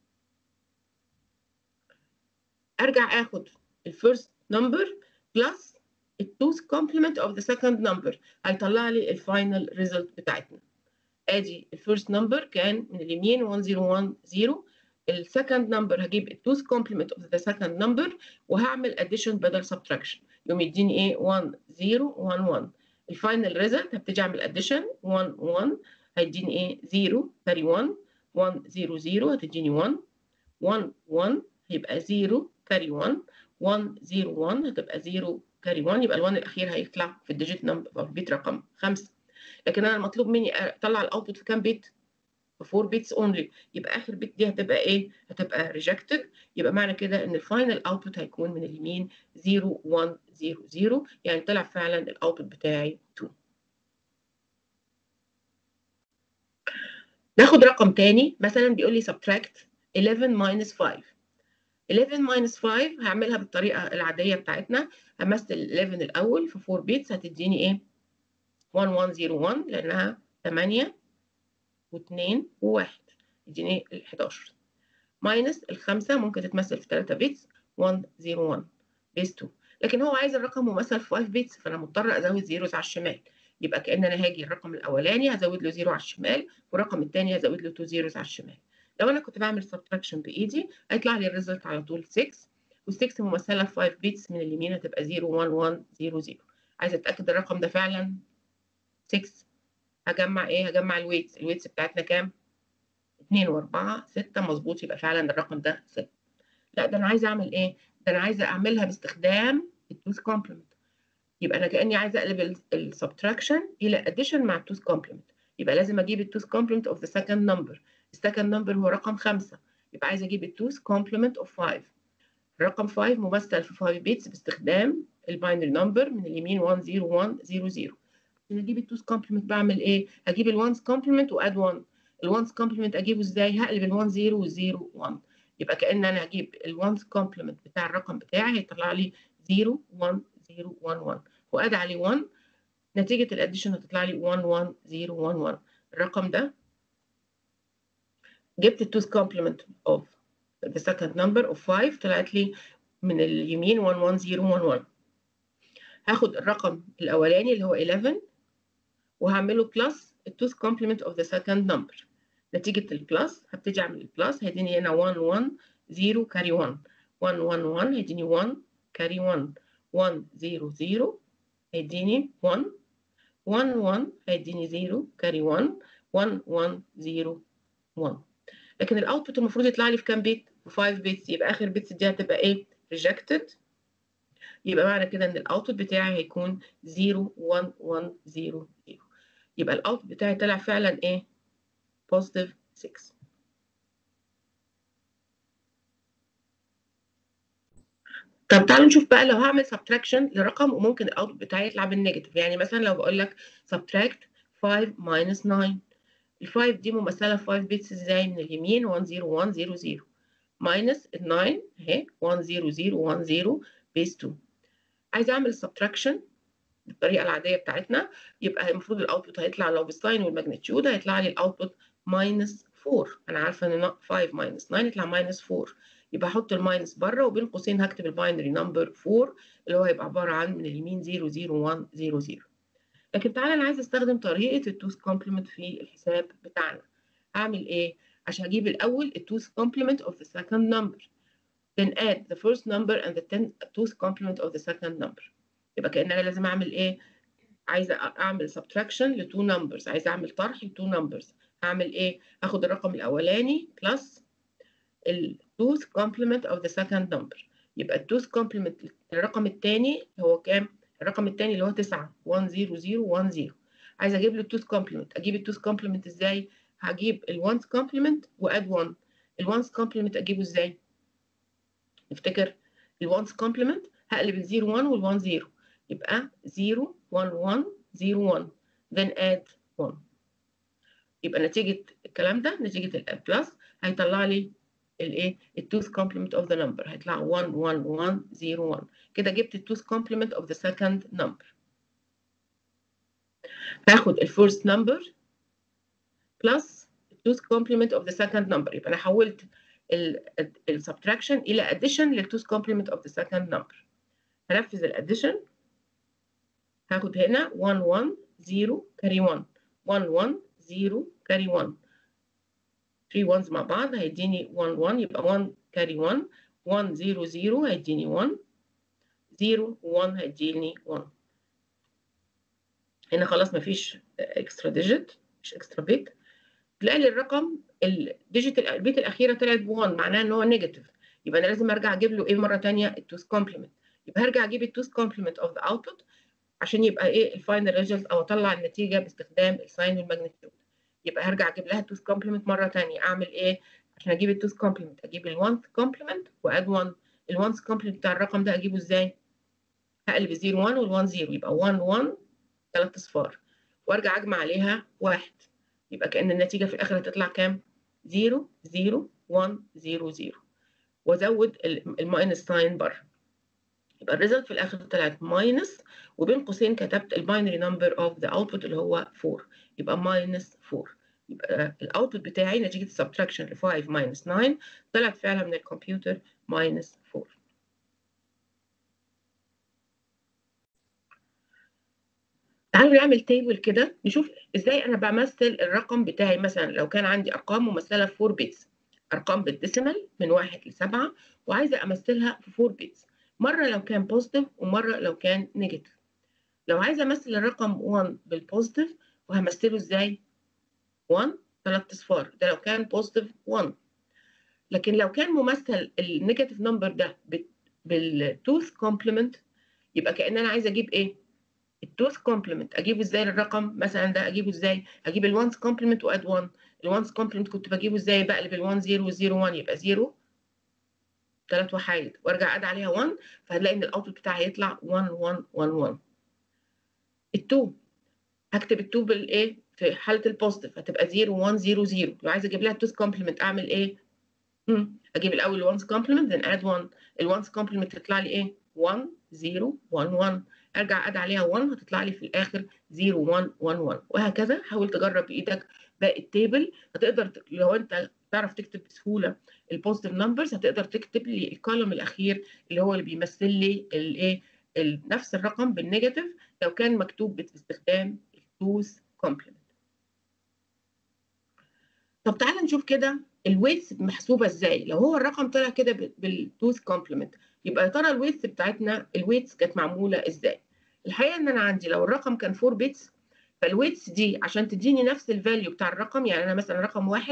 ارجع اخد الفيرست نمبر بلس التوز كومبلمنت اوف ذا سكند نمبر، هيطلع لي الفاينل ريزلت بتاعتنا. ادي الفيرست نمبر كان من اليمين واحد صفر واحد صفر، السكند نمبر هجيب التوز كومبلمنت اوف ذا سكند نمبر وهعمل اديشن بدل سبتراكشن، يقوم يديني ايه؟ واحد صفر واحد واحد. الفاينل ريزلت هبتدي اعمل اديشن واحد واحد هيديني ايه؟ صفر كاري واحد، واحد صفر صفر هتديني واحد، واحد واحد هيبقى صفر كاري واحد، واحد صفر واحد هتبقى صفر كاري واحد، يبقى ال1 الاخير هيطلع في الديجيت نمبر في بيت رقم خمسة. لكن انا المطلوب مني اطلع الاوتبوت في كام بيت؟ في أربعة بيتس اونلي، يبقى اخر بيت دي هتبقى ايه؟ هتبقى ريجكتد. يبقى معنى كده ان الفاينل اوتبوت هيكون من اليمين صفر واحد صفر صفر، يعني طلع فعلا الاوتبوت بتاعي اتنين. ناخد رقم تاني، مثلا بيقول لي subtract eleven minus five. eleven minus five هعملها بالطريقه العاديه بتاعتنا، همثل eleven الاول في فور بيتس هتديني ايه؟ واحد واحد صفر واحد لانها تمانية و2 و1 يديني ال حداشر، ماينس الخمسه ممكن تتمثل في ثلاثة بيتس واحد صفر واحد بيس اتنين، لكن هو عايز الرقم ممثل في خمسة بيتس فانا مضطر ازود زيروز على الشمال، يبقى كأن انا هاجي الرقم الاولاني هزود له زيرو على الشمال والرقم الثاني هزود له اتنين زيروز على الشمال. لو انا كنت بعمل سبتراكشن بايدي هيطلع لي الريزلت على طول ستة، وال6 ممثله في خمسة بيتس من اليمين هتبقى صفر واحد واحد صفر صفر. عايزه اتاكد الرقم ده فعلا ستة، هجمع ايه؟ هجمع الويتس، الويتس بتاعتنا كام؟ اتنين و4 ستة، مظبوط، يبقى فعلا الرقم ده ستة. لا ده انا عايزه اعمل ايه؟ ده انا عايزه اعملها باستخدام التوز كومبلمنت، يبقى انا كاني عايزه اقلب السبتراكشن الى اديشن مع التوز كومبلمنت، يبقى لازم اجيب التوز كومبلمنت اوف ذا سكند نمبر. السكند نمبر هو رقم خمسة، يبقى عايزه اجيب التوز كومبلمنت اوف خمسة. رقم خمسة ممثل في خمسة بيتس باستخدام الباينري نمبر من اليمين واحد صفر واحد صفر صفر. عشان اجيب التوز كومبلمنت بعمل ايه؟ هجيب الوانس كومبلمنت واد واحد. الوانس كومبلمنت اجيبه ازاي؟ هقلب ال1 صفر وال0 واحد، يبقى كأن انا هجيب الوانس كومبلمنت بتاع الرقم بتاعي هيطلع لي صفر واحد صفر واحد واحد واد عليه واحد، نتيجة الاديشن هتطلع لي واحد واحد صفر واحد واحد. الرقم ده جبت التوز كومبلمنت اوف the second number of خمسة طلعت لي من اليمين واحد واحد صفر واحد واحد. هاخد الرقم الاولاني اللي هو حداشر وهعمله بلس التوز كومبلمنت اوف ذا سكند نمبر، نتيجة البلس هبتدي اعمل البلس هيديني هنا واحد واحد صفر كاري واحد، واحد واحد واحد هيديني واحد كاري واحد، واحد صفر صفر هيديني واحد، واحد واحد هيديني صفر كاري واحد، واحد واحد صفر واحد. لكن الاوتبوت المفروض يطلع لي في كام بيت؟ في خمسة بيتس، يبقى اخر بيتس دي هتبقى ايه؟ rejected. يبقى معنى كده ان الاوتبوت بتاعي هيكون صفر واحد واحد صفر صفر. يبقى الاوتبوت بتاعي طلع فعلا ايه؟ positive ستة. طب تعالوا نشوف بقى لو هعمل subtraction لرقم وممكن الاوتبوت بتاعي يطلع بالنيجاتيف. يعني مثلا لو بقول لك subtract خمسة minus تسعة، ال خمسة دي ممثله في خمسة بيتس ازاي؟ من اليمين واحد صفر واحد صفر صفر minus ال تسعة اهي واحد صفر صفر واحد صفر بيس اتنين. عايزه اعمل subtraction بالطريقه العاديه بتاعتنا، يبقى المفروض الاوتبوت هيطلع لو بالساين والماجنتيود هيطلع لي الاوتبوت ماينس أربعة. انا عارفه ان خمسة ماينس تسعة يطلع ماينس أربعة، يبقى احط الماينس بره وبين قوسين هكتب الباينري نمبر أربعة اللي هو هيبقى عباره عن من اليمين صفر صفر واحد صفر صفر. لكن تعالى انا عايزه استخدم طريقه التوث كومبلمنت في الحساب بتاعنا. اعمل ايه؟ عشان اجيب الاول التوث كومبلمنت of the second number then add the first number and the twoth complement of the second number. يبقى كأن انا لازم اعمل ايه؟ عايزه اعمل subtraction ل two numbers، عايزه اعمل طرح ل two numbers. هعمل ايه؟ هاخد الرقم الاولاني plus ال twoth complement of the second number. يبقى ال twoth complement الرقم الثاني هو كام؟ الرقم الثاني اللي هو تسعة واحد صفر صفر واحد صفر. عايزه اجيب له التوث كومبلمنت. اجيب التوث كومبلمنت ازاي؟ هجيب الوانس كومبلمنت واد واحد. الوانس كومبلمنت اجيبه ازاي؟ نفتكر الوانس كومبلمنت هقلب الزيرو واحد والوان صفر، يبقى صفر واحد واحد صفر واحد then add واحد. يبقى نتيجه الكلام ده نتيجه البلس هيطلع لي الايه؟ التوث كومبلمنت اوف ذا نمبر هيطلع واحد واحد واحد صفر واحد. كده جبت التوث كومبلمنت اوف ذا سكند نمبر. هاخد الفيرست نمبر بلس التوث كومبلمنت اوف ذا سكند نمبر. يبقى انا حولت السبتراكشن الى اديشن للتوث كومبلمنت اوف ذا سكند نمبر. هنفذ الاديشن، هاخد هنا واحد واحد صفر كاري واحد واحد واحد صفر كاري واحد ثلاثة ones مع بعض هيديني واحد واحد، يبقى واحد كاري واحد واحد صفر صفر هيديني واحد صفر واحد هيديني واحد. هنا خلاص مفيش اكسترا ديجيت، مش اكسترا بيت. تلاقي لي الرقم الديجيت البيت الاخيره طلعت ب واحد، معناها ان هو نيجاتيف. يبقى انا لازم ارجع اجيب له ايه مره ثانيه؟ التوث كومبلمنت. يبقى هرجع اجيب التوث كومبلمنت اوف ذا اوتبوت عشان يبقى ايه الفاينل ريزلت او اطلع النتيجه باستخدام الساين والماجنتيود. يبقى هرجع اجيب لها التوث كومبلمنت مره ثانيه. اعمل ايه عشان اجيب التوث كومبلمنت؟ اجيب الوانث كومبلمنت واد واحد. الوانث كومبلمنت بتاع الرقم ده اجيبه ازاي؟ هقلب الزيرو واحد والوان صفر، يبقى واحد واحد ثلاث اصفار وارجع اجمع عليها واحد، يبقى كأن النتيجه في الاخر هتطلع كام؟ صفر صفر واحد صفر صفر وازود الماينس ساين بره. يبقى الريزلت في الاخر طلعت ماينس وبين قوسين كتبت الباينري نمبر اوف ذا اوتبوت اللي هو أربعة، يبقى ماينس أربعة. يبقى الاوتبوت بتاعي نتيجه السبتراكشن ل خمسة ماينس تسعة طلعت فعلا من الكمبيوتر ماينس أربعة. تعالوا نعمل تيبل كده نشوف ازاي انا بمثل الرقم بتاعي. مثلا لو كان عندي ارقام ممثله في أربعة بيتس، ارقام بالديسيمال من واحد ل سبعة وعايزه امثلها في أربعة بيتس، مره لو كان بوزيتيف ومره لو كان نيجاتيف. لو عايزه امثل الرقم واحد بالبوزيتيف وهمثله ازاي؟ واحد ثلاث اصفار ده لو كان بوزيتيف واحد. لكن لو كان ممثل النيجاتيف نمبر ده بالتوث كومبلمنت يبقى كأن انا عايزه اجيب ايه؟ التوث كومبلمنت. اجيبه ازاي للرقم مثلا ده؟ اجيبه ازاي؟ اجيب الوانس كومبلمنت واد واحد. الوانس كومبلمنت كنت بجيبه ازاي؟ بقلب ال1 صفر وال0 واحد يبقى صفر ثلاث وحايد وارجع اد عليها واحد، فهتلاقي ان الاوتبوت بتاعي هيطلع واحد واحد واحد واحد. ال2 هكتب ال2 بالايه؟ في حاله البوزيتيف هتبقى صفر واحد صفر صفر. لو عايزه اجيب لها التوث كومبلمنت اعمل ايه؟ امم اجيب الاول الوانس كومبلمنت then add واحد. الوانس كومبلمنت تطلع لي ايه؟ واحد صفر واحد واحد. ارجع اد عليها واحد هتطلع لي في الاخر صفر واحد واحد واحد وهكذا. حاول تجرب بايدك باقي التيبل. هتقدر ت... لو انت تعرف تكتب بسهوله البوزيتيف نمبرز هتقدر تكتب لي الكولوم الاخير اللي هو اللي بيمثل لي الايه نفس الرقم بالنيجاتيف لو كان مكتوب باستخدام التوث كومبلمنت. طب تعالى نشوف كده الويتس محسوبه ازاي. لو هو الرقم طلع كده بالتوث كومبلمنت يبقى يا ترى الويتس بتاعتنا الويتس كانت معموله ازاي؟ الحقيقه ان انا عندي لو الرقم كان أربعة بيتس فالويتس دي عشان تديني نفس الفاليو بتاع الرقم، يعني انا مثلا رقم واحد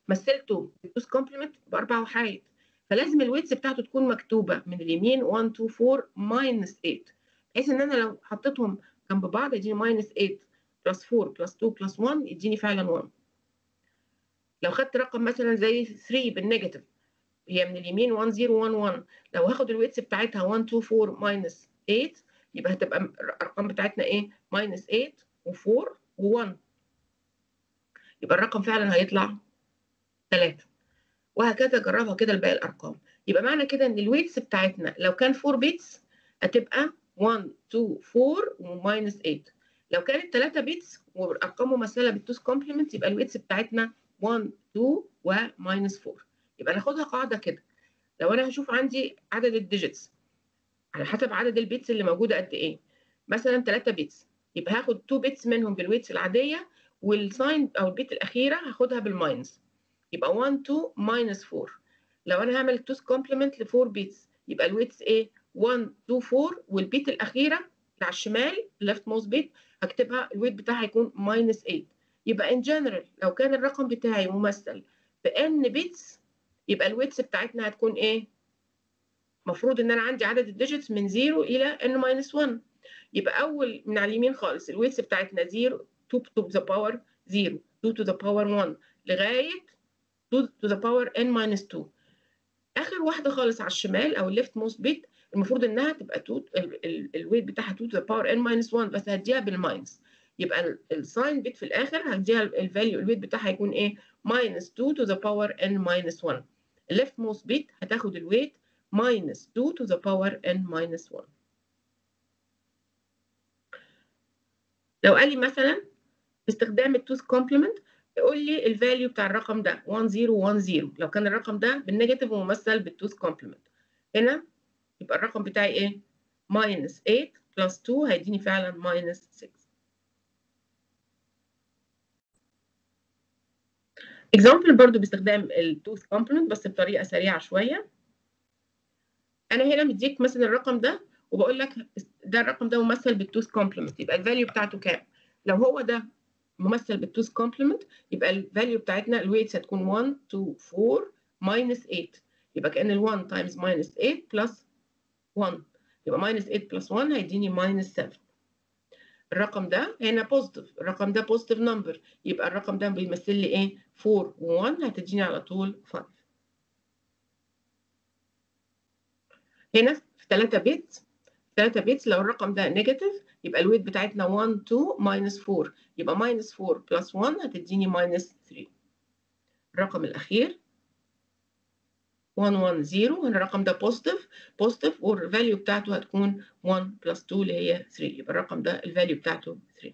مثلته بالتوز كومبلمنت باربع وحايد، فلازم الويتس بتاعته تكون مكتوبه من اليمين واحد اتنين اربعة ماينس تمانية، بحيث ان انا لو حطيتهم جنب بعض يديني ماينس تمانية بلس اربعة بلس اتنين بلس واحد يديني فعلا واحد. لو خدت رقم مثلا زي تلاتة بالنيجاتيف، هي من اليمين واحد صفر واحد واحد، لو هاخد الويتس بتاعتها واحد اتنين اربعة ماينس تمانية يبقى هتبقى الارقام بتاعتنا ايه؟ ماينس تمانية و4 و1، يبقى الرقم فعلا هيطلع تلاتة، وهكذا جربها كده لباقي الارقام. يبقى معنى كده ان الويتس بتاعتنا لو كان اربعة بيتس هتبقى واحد اتنين اربعة وماينس تمانية، لو كانت تلاتة بيتس وارقام ممثله بالتوز كومبلمنت يبقى الويتس بتاعتنا واحد اتنين وماينس اربعة. يبقى ناخدها قاعده كده، لو انا هشوف عندي عدد الديجيتس على حسب عدد البيتس اللي موجوده قد ايه، مثلا تلاتة بيتس يبقى هاخد اتنين بيتس منهم بالويتس العاديه، والساين او البيت الاخيره هاخدها بالماينس، يبقى واحد اتنين ماينس اربعة. لو انا هعمل توز كومبلمنت ل اربعة بيتس يبقى الويتس ايه؟ واحد اتنين اربعة، والبيت الاخيره اللي على الشمال ليفت موست بيت هكتبها الويت بتاعها هيكون ماينس تمانية. يبقى ان جنرال لو كان الرقم بتاعي ممثل بان بيتس يبقى الويتس بتاعتنا هتكون ايه؟ المفروض ان انا عندي عدد الديجيتس من صفر الى ان ماينس واحد، يبقى اول من على اليمين خالص الويتس بتاعتنا صفر اتنين to the power صفر اتنين to the power واحد لغايه اتنين to the power n minus اتنين. اخر واحده خالص على الشمال او الليفت موست بيت المفروض انها تبقى اتنين الويت بتاعها اتنين to the power n minus واحد، بس هديها بالماينس، يبقى الساين بيت في الاخر هديها الفاليو الويت بتاعها هيكون ايه؟ minus اتنين to the power n minus واحد. الليفت موست بيت هتاخد الويت minus اتنين to the power n minus واحد. لو قال لي مثلا باستخدام التوز كومبلمنت يقول لي الفاليو بتاع الرقم ده واحد صفر واحد صفر، لو كان الرقم ده بالنيجاتيف وممثل بالتوز كومبلمنت، هنا يبقى الرقم بتاعي ايه؟ ماينس تمانية بلس اتنين هيديني فعلا ماينس ستة. اكزامبل برضو باستخدام التوز كومبلمنت بس بطريقه سريعه شويه. انا هنا مديك مثلا الرقم ده وبقول لك ده الرقم ده ممثل بالتوز كومبلمنت، يبقى الفاليو بتاعته كام؟ لو هو ده ممثل بالتوز كومبلمنت يبقى الفاليو بتاعتنا الويتس هتكون واحد اتنين اربعة ماينس تمانية، يبقى كأن ال واحد تايمز ماينس تمانية بلس واحد، يبقى ماينس تمانية بلس واحد هيديني ماينس سبعة. الرقم ده هنا بوزيتيف، الرقم ده بوزيتيف نمبر، يبقى الرقم ده بيمثل لي ايه؟ اربعة و1 هتديني على طول خمسة. هنا في تلاتة بيتس، تلاتة بيتس لو الرقم ده نيجاتيف يبقى الويت بتاعتنا واحد اتنين ماينس اربعة، يبقى ماينس اربعة بلس واحد هتديني ماينس تلاتة. الرقم الأخير واحد واحد صفر، هنا الرقم ده بوزيتيف بوزيتيف والفاليو بتاعته هتكون واحد بلس اتنين اللي هي تلاتة، يبقى الرقم ده الفاليو بتاعته تلاتة.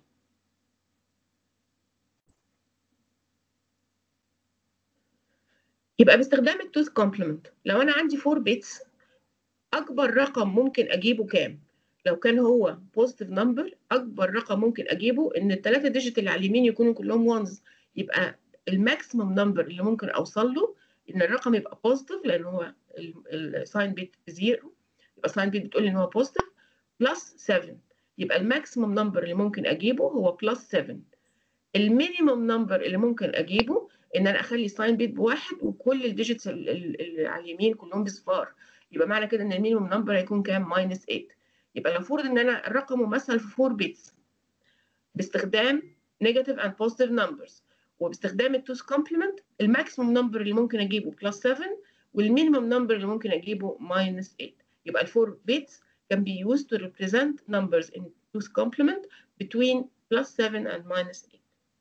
يبقى باستخدام التوز كومبلمنت لو أنا عندي اربعة بيتس أكبر رقم ممكن أجيبه كام؟ لو كان هو بوزيتيف نمبر أكبر رقم ممكن أجيبه إن الثلاثة ديجيت اللي على اليمين يكونوا كلهم وانز، يبقى الماكسيمم نمبر اللي ممكن أوصل له إن الرقم يبقى بوزيتيف لأن هو الساين بيت زيرو، يبقى الساين بيت بتقول لي إن هو بوزيتيف بلس سبعة، يبقى الماكسيمم نمبر اللي ممكن أجيبه هو بلس سبعة. المينيمم نمبر اللي ممكن أجيبه إن أنا أخلي الساين بيت بواحد وكل الديجيتس اللي على اليمين كلهم بصفار، يبقى معنى كده ان المينيمم نمبر هيكون كام؟ ماينس تمانية. يبقى لو فرض ان انا الرقم ممثل في اربعة بيتس باستخدام نيجاتيف اند بوزيتيف نمبرز وباستخدام التوز كومبلمنت، الماكسيمم نمبر اللي ممكن اجيبه بلس سبعة والمينيمم نمبر اللي ممكن اجيبه ماينس تمانية. يبقى ال four bits can be used to represent numbers in two's complement between plus seven and minus eight.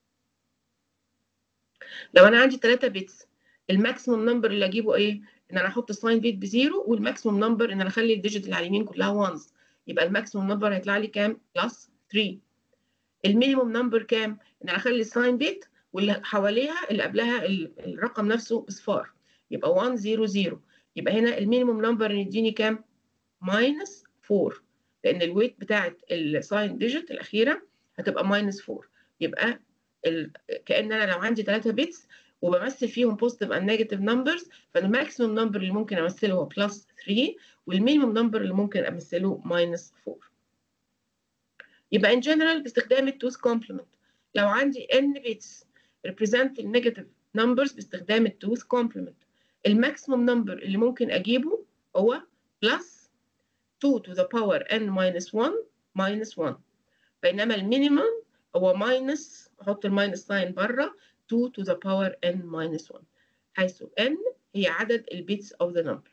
لو انا عندي تلاتة بيتس الماكسيمم نمبر اللي اجيبه ايه؟ ان انا احط الساين بيت بزيرو والماكسيمم نمبر ان انا اخلي الديجيت اللي على اليمين كلها وانز، يبقى الماكسيمم نمبر هيطلع لي كام؟ بلس تلاتة. المينيمم نمبر كام؟ ان انا اخلي الساين بيت واللي حواليها اللي قبلها الرقم نفسه بصفار، يبقى واحد صفر صفر، يبقى هنا المينيمم نمبر يديني كام؟ ماينس اربعة، لان الويت بتاعت الساين ديجيت الاخيره هتبقى ماينس اربعة، يبقى ال... كأن انا لو عندي تلاتة بيتس وبمثل فيهم بوزيتيف اند نيجاتيف نمبرز، فالماكسيمم نمبر اللي ممكن امثله هو بلس تلاتة والمينيمم نمبر اللي ممكن امثله ماينس اربعة. يبقى ان جنرال باستخدام التوز كومبلمنت لو عندي n بيتس represent النيجاتيف نمبرز باستخدام التوث كومبلمنت. الماكسيموم نمبر اللي ممكن اجيبه هو بلس two to the power n minus one minus one، بينما المينيمم هو ماينس، احط الماينس ساين بره، two to the power n minus one، حيث n هي عدد البيتس of the number.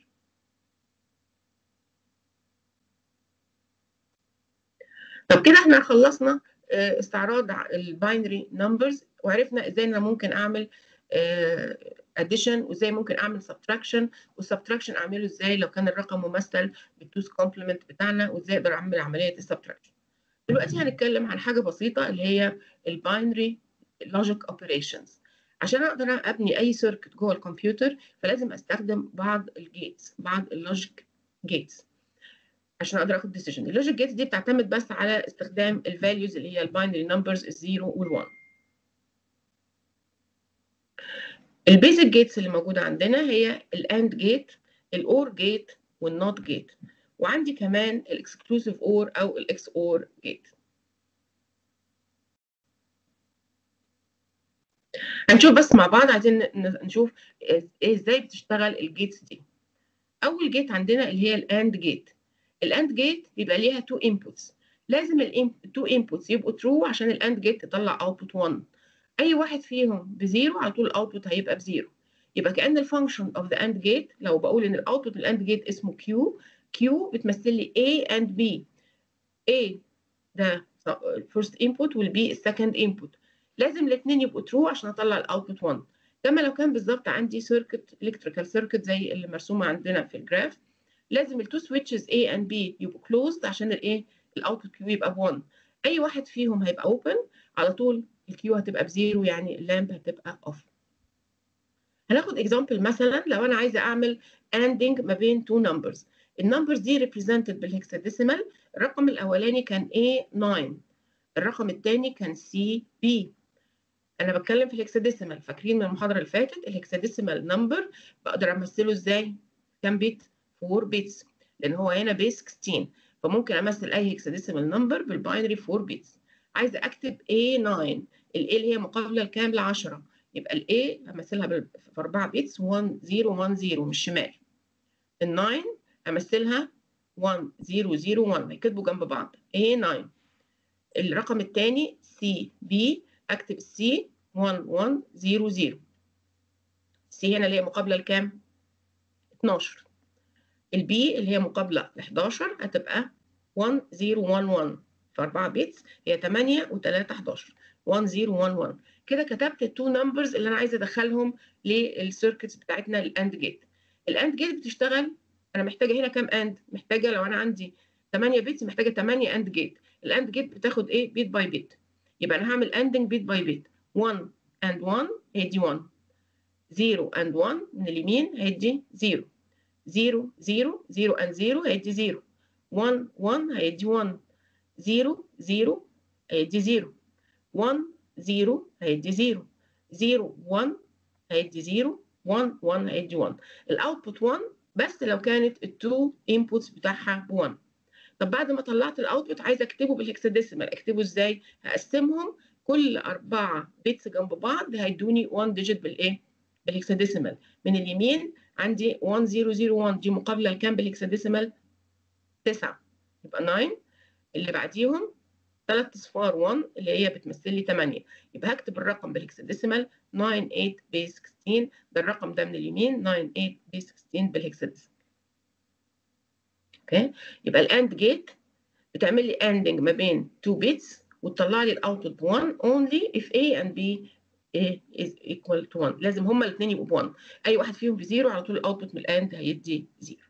طب كده احنا خلصنا استعراض الباينري نمبرز، وعرفنا ازاي انا ممكن اعمل اديشن وازاي ممكن اعمل سبتراكشن، والسبتراكشن اعمله ازاي لو كان الرقم ممثل بالتوث كومبلمنت بتاعنا، وازاي اقدر اعمل عمليه السبتراكشن. دلوقتي هنتكلم عن حاجه بسيطه اللي هي الباينري لوجيك اوبريشنز. عشان اقدر ابني اي سيركت جوه الكمبيوتر فلازم استخدم بعض الجيتس، بعض اللوجيك جيتس عشان اقدر اخد ديسيجن. اللوجيك جيتس دي بتعتمد بس على استخدام الفاليوز اللي هي الباينري نمبرز الزيرو والوان. البيزك جيتس اللي موجوده عندنا هي الاند جيت، الاور جيت، والنوت جيت، وعندي كمان الاكسكلوسيف اور او الاكس اور جيت. هنشوف بس مع بعض، عايزين نشوف ازاي بتشتغل الجيتس دي. اول جيت عندنا اللي هي الاند جيت. الاند جيت بيبقى ليها تو انبوتس، لازم التو انبوتس يبقوا ترو عشان الاند جيت تطلع اوتبوت واحد. اي واحد فيهم بزيرو على طول الاوتبوت هيبقى بزيرو. يبقى كأن الفانكشن اوف ذا اند جيت، لو بقول ان الاوتبوت الاند جيت اسمه كيو، كيو بتمثل لي A and B. A ده first input والبي السكند input، لازم الاثنين يبقوا true عشان اطلع الاوتبوت واحد. كما لو كان بالظبط عندي سيركت الكتريكال سيركت زي اللي مرسومه عندنا في الجراف، لازم التو سويتشز A and B يبقوا closed عشان الايه الاوتبوت كيو يبقى ب واحد. اي واحد فيهم هيبقى open على طول الكيو هتبقى بزيرو، يعني اللامب هتبقى اوف. هناخد اكزامبل مثلا لو انا عايزه اعمل اندنج ما بين تو نمبرز. النمبرز دي ريبريزنتد بالهكساديسيمال، الرقم الاولاني كان إيه تسعة، الرقم الثاني كان سي بي. انا بتكلم في الهكساديسيمال، فاكرين من المحاضره اللي فاتت الهكساديسيمال نمبر بقدر امثله ازاي؟ كام بيت؟ أربعة بيتس، لان هو هنا بيس ستة عشر، فممكن امثل اي هكساديسيمال نمبر بالباينري أربعة بيتس. عايزه اكتب إيه تسعة، الاي اللي هي مقابله لكام؟ ل عشرة، يبقى الاي همثلها في أربعة بيتس واحد صفر واحد صفر من الشمال. ال9 همثلها واحد صفر صفر واحد، هيكتبوا جنب بعض إيه تسعة. الرقم الثاني سي بي، اكتب السي واحد واحد صفر صفر. السي هنا اللي هي مقابله لكام؟ اتناشر. البي اللي هي مقابله ل حداشر هتبقى واحد صفر واحد واحد، في أربعة بيتس هي تمانية و3 حداشر، واحد صفر واحد واحد. كده كتبت التو نمبرز اللي انا عايزه ادخلهم للسيركتس بتاعتنا الاند جيت. الاند جيت بتشتغل، انا محتاجه هنا كام اند؟ محتاجه لو انا عندي تمانية بيتس محتاجه تمانية اند جيت. الاند جيت بتاخد ايه؟ بيت باي بيت. يبقى انا هعمل اندنج بيت باي بيت. واحد اند واحد هيدي واحد، صفر اند واحد من اليمين هيدي صفر، صفر صفر صفر اند صفر هيدي صفر، واحد واحد هيدي واحد، صفر صفر هيدي صفر، واحد صفر هيدي صفر، صفر واحد هيدي صفر، واحد واحد هيدي واحد. الاوتبوت واحد بس لو كانت التو انبوتس بتاعها ب واحد. طب بعد ما طلعت الاوتبوت عايزه اكتبه بالهكساديسيمال، اكتبه ازاي؟ هقسمهم كل أربعة بيتس جنب بعض هيدوني واحد ديجيت بالايه؟ بالهكساديسيمال. من اليمين عندي واحد صفر صفر واحد دي مقابله لكام بالهكساديسيمال؟ تسعة، يبقى تسعة. اللي بعديهم ثلاث اصفار واحد اللي هي بتمثل لي تمانية، يبقى هكتب الرقم بالهكساديسيمال تسعة تمانية بيس ستاشر. ده الرقم ده من اليمين تسعة تمانية بيس ستاشر بالهكساديسيمال. اوكي، يبقى الاند جيت بتعمل لي اندنج ما بين تو بيتس وتطلع لي الاوتبوت ب واحد only if A and B is equal to واحد. لازم هما الاثنين يبقوا ب واحد، اي واحد فيهم بزيرو على طول الاوتبوت من الاند هيدي زيرو.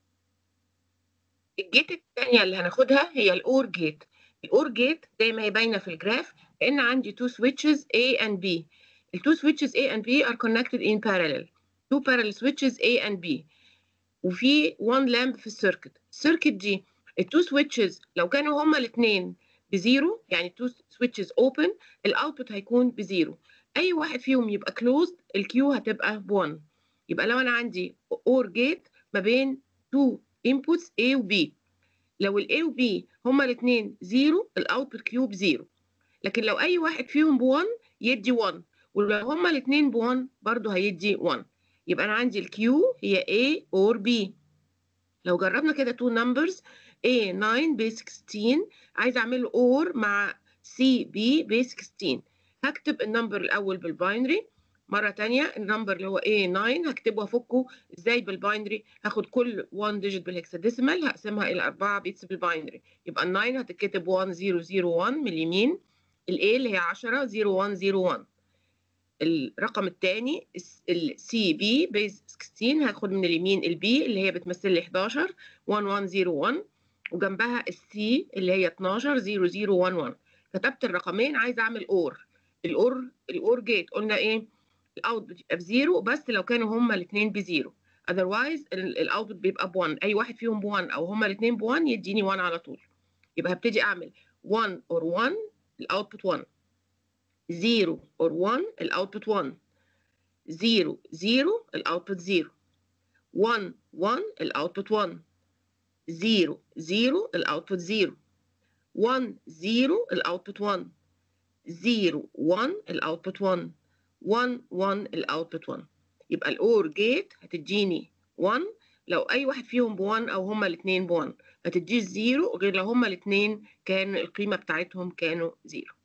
الجيت الثانيه اللي هناخدها هي الاور جيت. الاور جيت زي ما هي باينه في الجراف، لان عندي تو switches A and B. التو switches A and B are connected in parallel. two parallel switches A and B. وفي one lamp في السيركت. السيركت دي التو switches لو كانوا هما الاثنين بزيرو، يعني two switches open، الاوتبوت هيكون بزيرو. اي واحد فيهم يبقى closed الكيو هتبقى ب واحد. يبقى لو انا عندي اور جيت ما بين two inputs A و B، لو ال A و B هما الاثنين زيرو الاوتبوت كيو بزيرو. لكن لو اي واحد فيهم ب واحد يدي واحد، ولو هما الاثنين ب واحد برضه هيدي واحد. يبقى انا عندي الكيو هي A or B. لو جربنا كده two numbers A nine ب ستاشر، عايزه اعمل اور مع C B ب ستاشر، هكتب النمبر الاول بالباينري. مره ثانيه النمبر اللي هو A nine هكتبه وافكه ازاي بالباينري، هاخد كل واحد ديجيت بالهكساديسيمال هقسمها الى أربعة بيتس بالباينري، يبقى ال تسعة هتتكتب واحد صفر صفر واحد من اليمين، ال A اللي هي عشرة صفر واحد صفر واحد. الرقم الثاني السي بي بيز ستاشر هاخد من اليمين البي اللي هي بتمثل لي احداشر واحد واحد صفر واحد، وجنبها السي اللي هي اتناشر صفر صفر واحد واحد. كتبت الرقمين، عايزه اعمل اور. الاور الاور جيت قلنا ايه؟ الاوت بيبقى بزيرو بس لو كانوا هما الاثنين بزيرو، اذروايز الاوت بيبقى ب واحد. اي واحد فيهم ب واحد او هما الاثنين ب واحد يديني واحد على طول. يبقى هبتدي اعمل واحد اور واحد الاوتبوت واحد، صفر اور واحد الاوتبوت واحد، صفر صفر الاوتبوت صفر، واحد واحد الاوتبوت واحد، صفر صفر الاوتبوت صفر، واحد صفر الاوتبوت واحد، صفر واحد الاوتبوت واحد، واحد واحد الاوتبوت واحد. يبقى الاور جيت هتديني واحد لو اي واحد فيهم ب واحد او هما الاثنين ب واحد، ما تديش صفر غير لو هما الاثنين كان القيمه بتاعتهم كانوا صفر.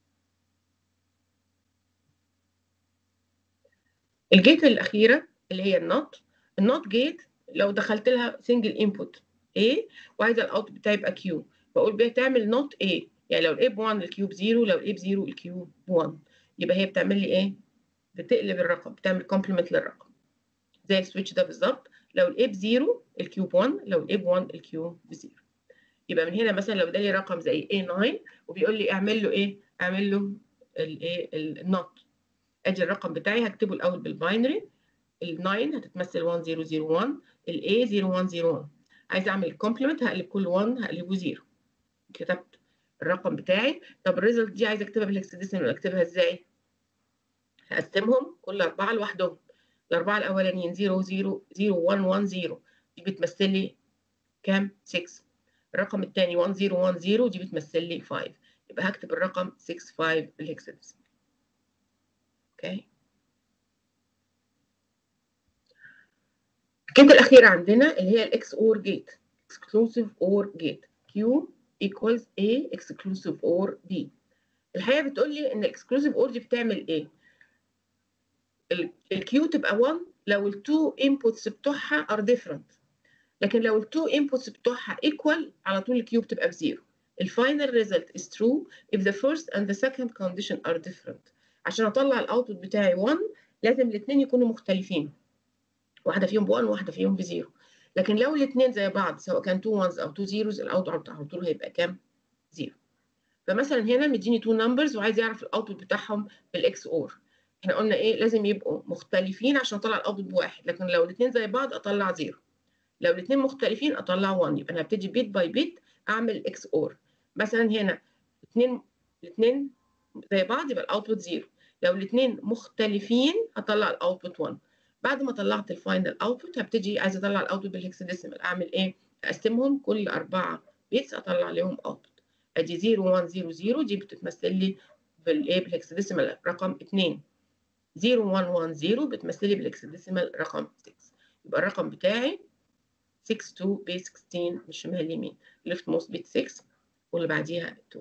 الجيت الاخيره اللي هي النوت. النوت جيت لو دخلت لها سنجل انبوت A وعايزه الاوت بتاعي يبقى Q، بقول بتعمل نوت A، يعني لو الاي ب واحد الكيو ب صفر، لو الاي ب صفر الكيو ب واحد، يبقى هي بتعمل لي ايه؟ بتقلب الرقم، بتعمل كومبلمنت للرقم زي السويتش ده بالظبط. لو الاي ب صفر الكيو ب واحد، لو الاي ب واحد الكيو ب صفر. يبقى من هنا مثلا لو ادالي رقم زي إيه تسعة وبيقول لي اعمل له ايه؟ اعمل له الايه النوت. ادي الرقم بتاعي هكتبه الاول بالباينري، ال تسعة هتتمثل واحد صفر صفر واحد، ال A صفر واحد صفر واحد. عايز اعمل كومبلمنت هقلب كل واحد هقلبه صفر. كتبت الرقم بتاعي. طب الريزلت دي عايزه اكتبها بالهكساديسيمال، اكتبها ازاي؟ هقسمهم كل اربعه لوحدهم. الاربعه الاولانيين صفر صفر صفر واحد واحد صفر، دي بتمثل لي كام؟ ستة. الرقم الثاني واحد صفر واحد صفر دي بتمثل لي خمسة، يبقى هكتب الرقم ستة خمسة بالهكساديسيمال. اوكي. الجيت الاخيره عندنا اللي هي الاكس اور جيت، exclusive اور جيت. Q equals A exclusive or B. الحقيقه بتقول لي ان الاكسكلوسيف اور دي بتعمل ايه؟ الكيو تبقى واحد لو التو انبوتس بتوعها ار ديفرنت، لكن لو التو انبوتس بتوعها ايكوال على طول الكيو بتبقى بزيرو. الفاينل ريزلت is true if the first and the second condition are different. عشان اطلع الاوتبوت بتاعي واحد لازم الاثنين يكونوا مختلفين، واحده فيهم ب واحد وواحده فيهم بزيرو. لكن لو الاثنين زي بعض سواء كان تو وانز او تو زيروز، الاوتبوت على طول هيبقى كام؟ زيرو. فمثلا هنا مديني تو نمبرز وعايز يعرف الاوتبوت بتاعهم بالاكس اور. احنا قلنا ايه؟ لازم يبقوا مختلفين عشان اطلع الاوتبوت بواحد، لكن لو الاثنين زي بعض اطلع زيرو، لو الاثنين مختلفين اطلع واحد. يبقى انا هبتدي بيت باي بيت اعمل اكس اور. مثلا هنا اثنين الاثنين زي بعض يبقى الاوتبوت زيرو، لو الاثنين مختلفين هطلع الاوتبوت واحد. بعد ما طلعت الفاينل اوتبوت هبتدي عايزه اطلع الاوتبوت بالهكساديسيمال، اعمل ايه؟ اقسمهم كل اربعه بيتس اطلع عليهم اوتبوت. ادي صفر واحد صفر صفر دي بتتمثل لي بالايه؟ بالهكساديسيمال رقم اثنين، صفر واحد واحد صفر بتمثل لي بالهكساديسيمال رقم ستة. يبقى الرقم بتاعي ستة اتنين بيس ستاشر من الشمال اليمين، ليفت موست بيت ستة واللي بعديها اتنين.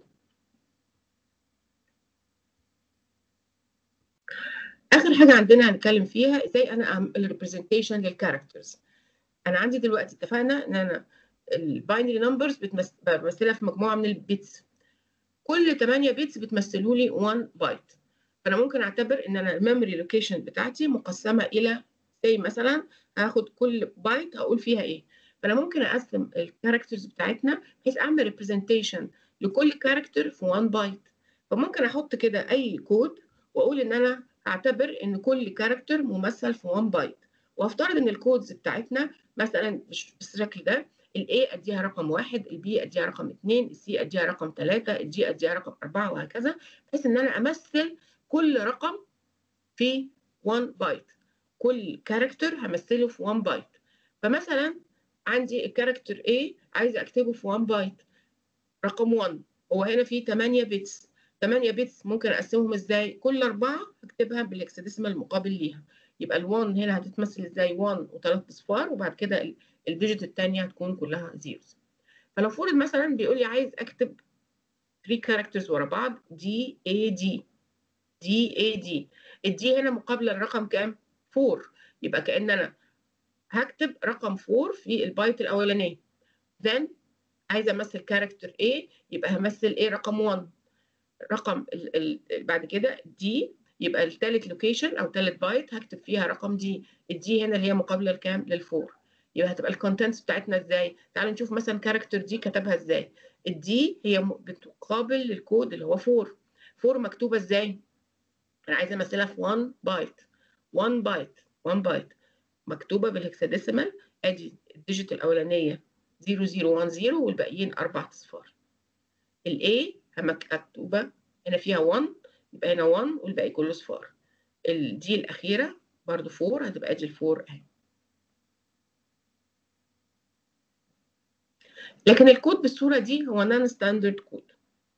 اخر حاجه عندنا هنتكلم فيها ازاي انا اعمل ريبريزنتيشن للكاركترز. انا عندي دلوقتي اتفقنا ان انا الباينري نمبرز بمثلها في مجموعه من البيتس، كل ثمانية بيتس بتمثلوا لي واحد بايت. فانا ممكن اعتبر ان انا الميموري لوكيشن بتاعتي مقسمه الى زي مثلا هاخد كل بايت هقول فيها ايه. فانا ممكن اقسم الكاركترز بتاعتنا بحيث اعمل ريبريزنتيشن لكل كاركتر في واحد بايت. فممكن احط كده اي كود واقول ان انا اعتبر ان كل كاركتر ممثل في واحد بايت، وافترض ان الكودز بتاعتنا مثلا بالشكل ده. الاي اديها رقم واحد، البي اديها رقم اثنين، السي اديها رقم ثلاثة، الجي اديها رقم أربعة، وهكذا، بحيث ان انا امثل كل رقم في واحد بايت، كل كاركتر همثله في واحد بايت. فمثلا عندي الكاركتر A عايزه اكتبه في واحد بايت رقم واحد، هو هنا فيه ثمانية بيتس، ثمانية بيتس ممكن اقسمهم ازاي؟ كل اربعه هكتبها بالهكساديسيمال المقابل ليها. يبقى ال1 هنا هتتمثل ازاي؟ واحد وثلاث اصفار، وبعد كده الديجيت الثانيه هتكون كلها زيروز. فلو فرض مثلا بيقول لي عايز اكتب ثلاثة كاركترز ورا بعض دي اي دي دي اي دي، الدي هنا مقابله الرقم كام؟ أربعة. يبقى كأن انا هكتب رقم أربعة في البايت الاولانيه. then عايزه امثل كاركتر A، يبقى همثل ايه؟ رقم واحد. رقم ال ال بعد كده دي، يبقى الثالث لوكيشن او ثالث بايت هكتب فيها رقم دي. الدي هنا اللي هي مقابله لكام؟ للفور. يبقى هتبقى الكونتنتس بتاعتنا ازاي؟ تعالوا نشوف مثلا كاركتر دي كتبها ازاي. الدي هي بتقابل للكود اللي هو أربعة. أربعة مكتوبه ازاي؟ انا عايزه امثلها في واحد بايت. واحد بايت واحد بايت مكتوبه بالهكساديسيمال. ادي الديجيت الاولانيه صفر صفر واحد صفر والباقيين اربع اصفار. الاي مكتوبه هنا فيها واحد، يبقى هنا واحد والباقي كله صفار. الدي الاخيره برضو أربعة، هتبقى ادي الفور اهي. لكن الكود بالصوره دي هو نون ستاندرد كود.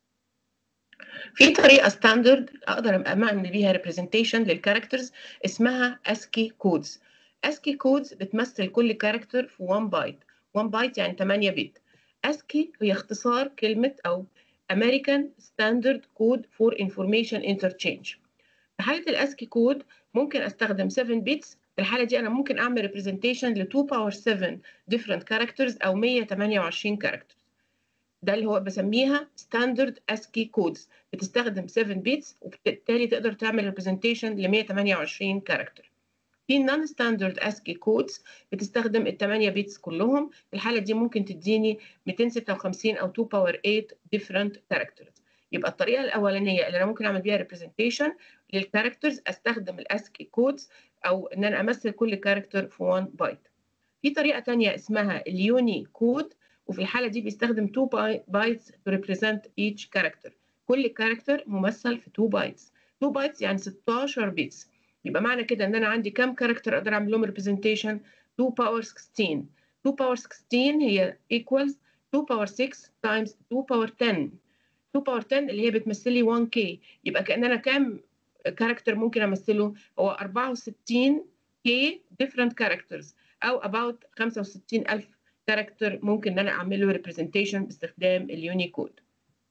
في طريقه ستاندرد اقدر اعمل بيها ريبريزنتيشن للكاركترز اسمها اسكي كودز. اسكي كودز بتمثل كل كاركتر في واحد بايت. واحد بايت يعني ثمانية بت. اسكي هي اختصار كلمه او American Standard Code for Information Interchange. في حاله الاسكي كود ممكن استخدم سبعة بيتس. في الحاله دي انا ممكن اعمل ريبريزنتيشن ل اتنين باور سبعة different characters او مية وتمانية وعشرين characters. ده اللي هو بسميها ستاندرد اسكي كودز، بتستخدم سبعة بيتس وبالتالي تقدر تعمل ريبريزنتيشن ل مية وتمانية وعشرين كاركتر. في نون ستاندرد اسكي كودز بتستخدم ال ثمانية بيتس كلهم. في الحاله دي ممكن تديني ميتين وستة وخمسين او اتنين باور ثمانية different characters. يبقى الطريقه الاولانيه اللي انا ممكن اعمل بيها ريبريزنتيشن للكاركترز استخدم الاسكي كودز، او ان انا امثل كل كاركتر في واحد بايت. في طريقه ثانيه اسمها اليوني كود، وفي الحاله دي بيستخدم اتنين بايتس to represent each character. كل كاركتر ممثل في اتنين بايتس. اتنين بايتس يعني ستاشر بيتس. يبقى معنى كده ان انا عندي كام كاركتر اقدر اعمل لهم ريبريزنتيشن؟ اتنين باور ستاشر. اتنين باور ستاشر هي equals اتنين باور ستة times اتنين باور عشرة. اتنين باور عشرة اللي هي بتمثل لي واحد كي. يبقى كأن انا كام كاركتر ممكن امثله؟ هو اربعة وستين كي different characters، او about خمسة وستين الف كاركتر ممكن ان انا اعمل له ريبريزنتيشن باستخدام اليونيكود.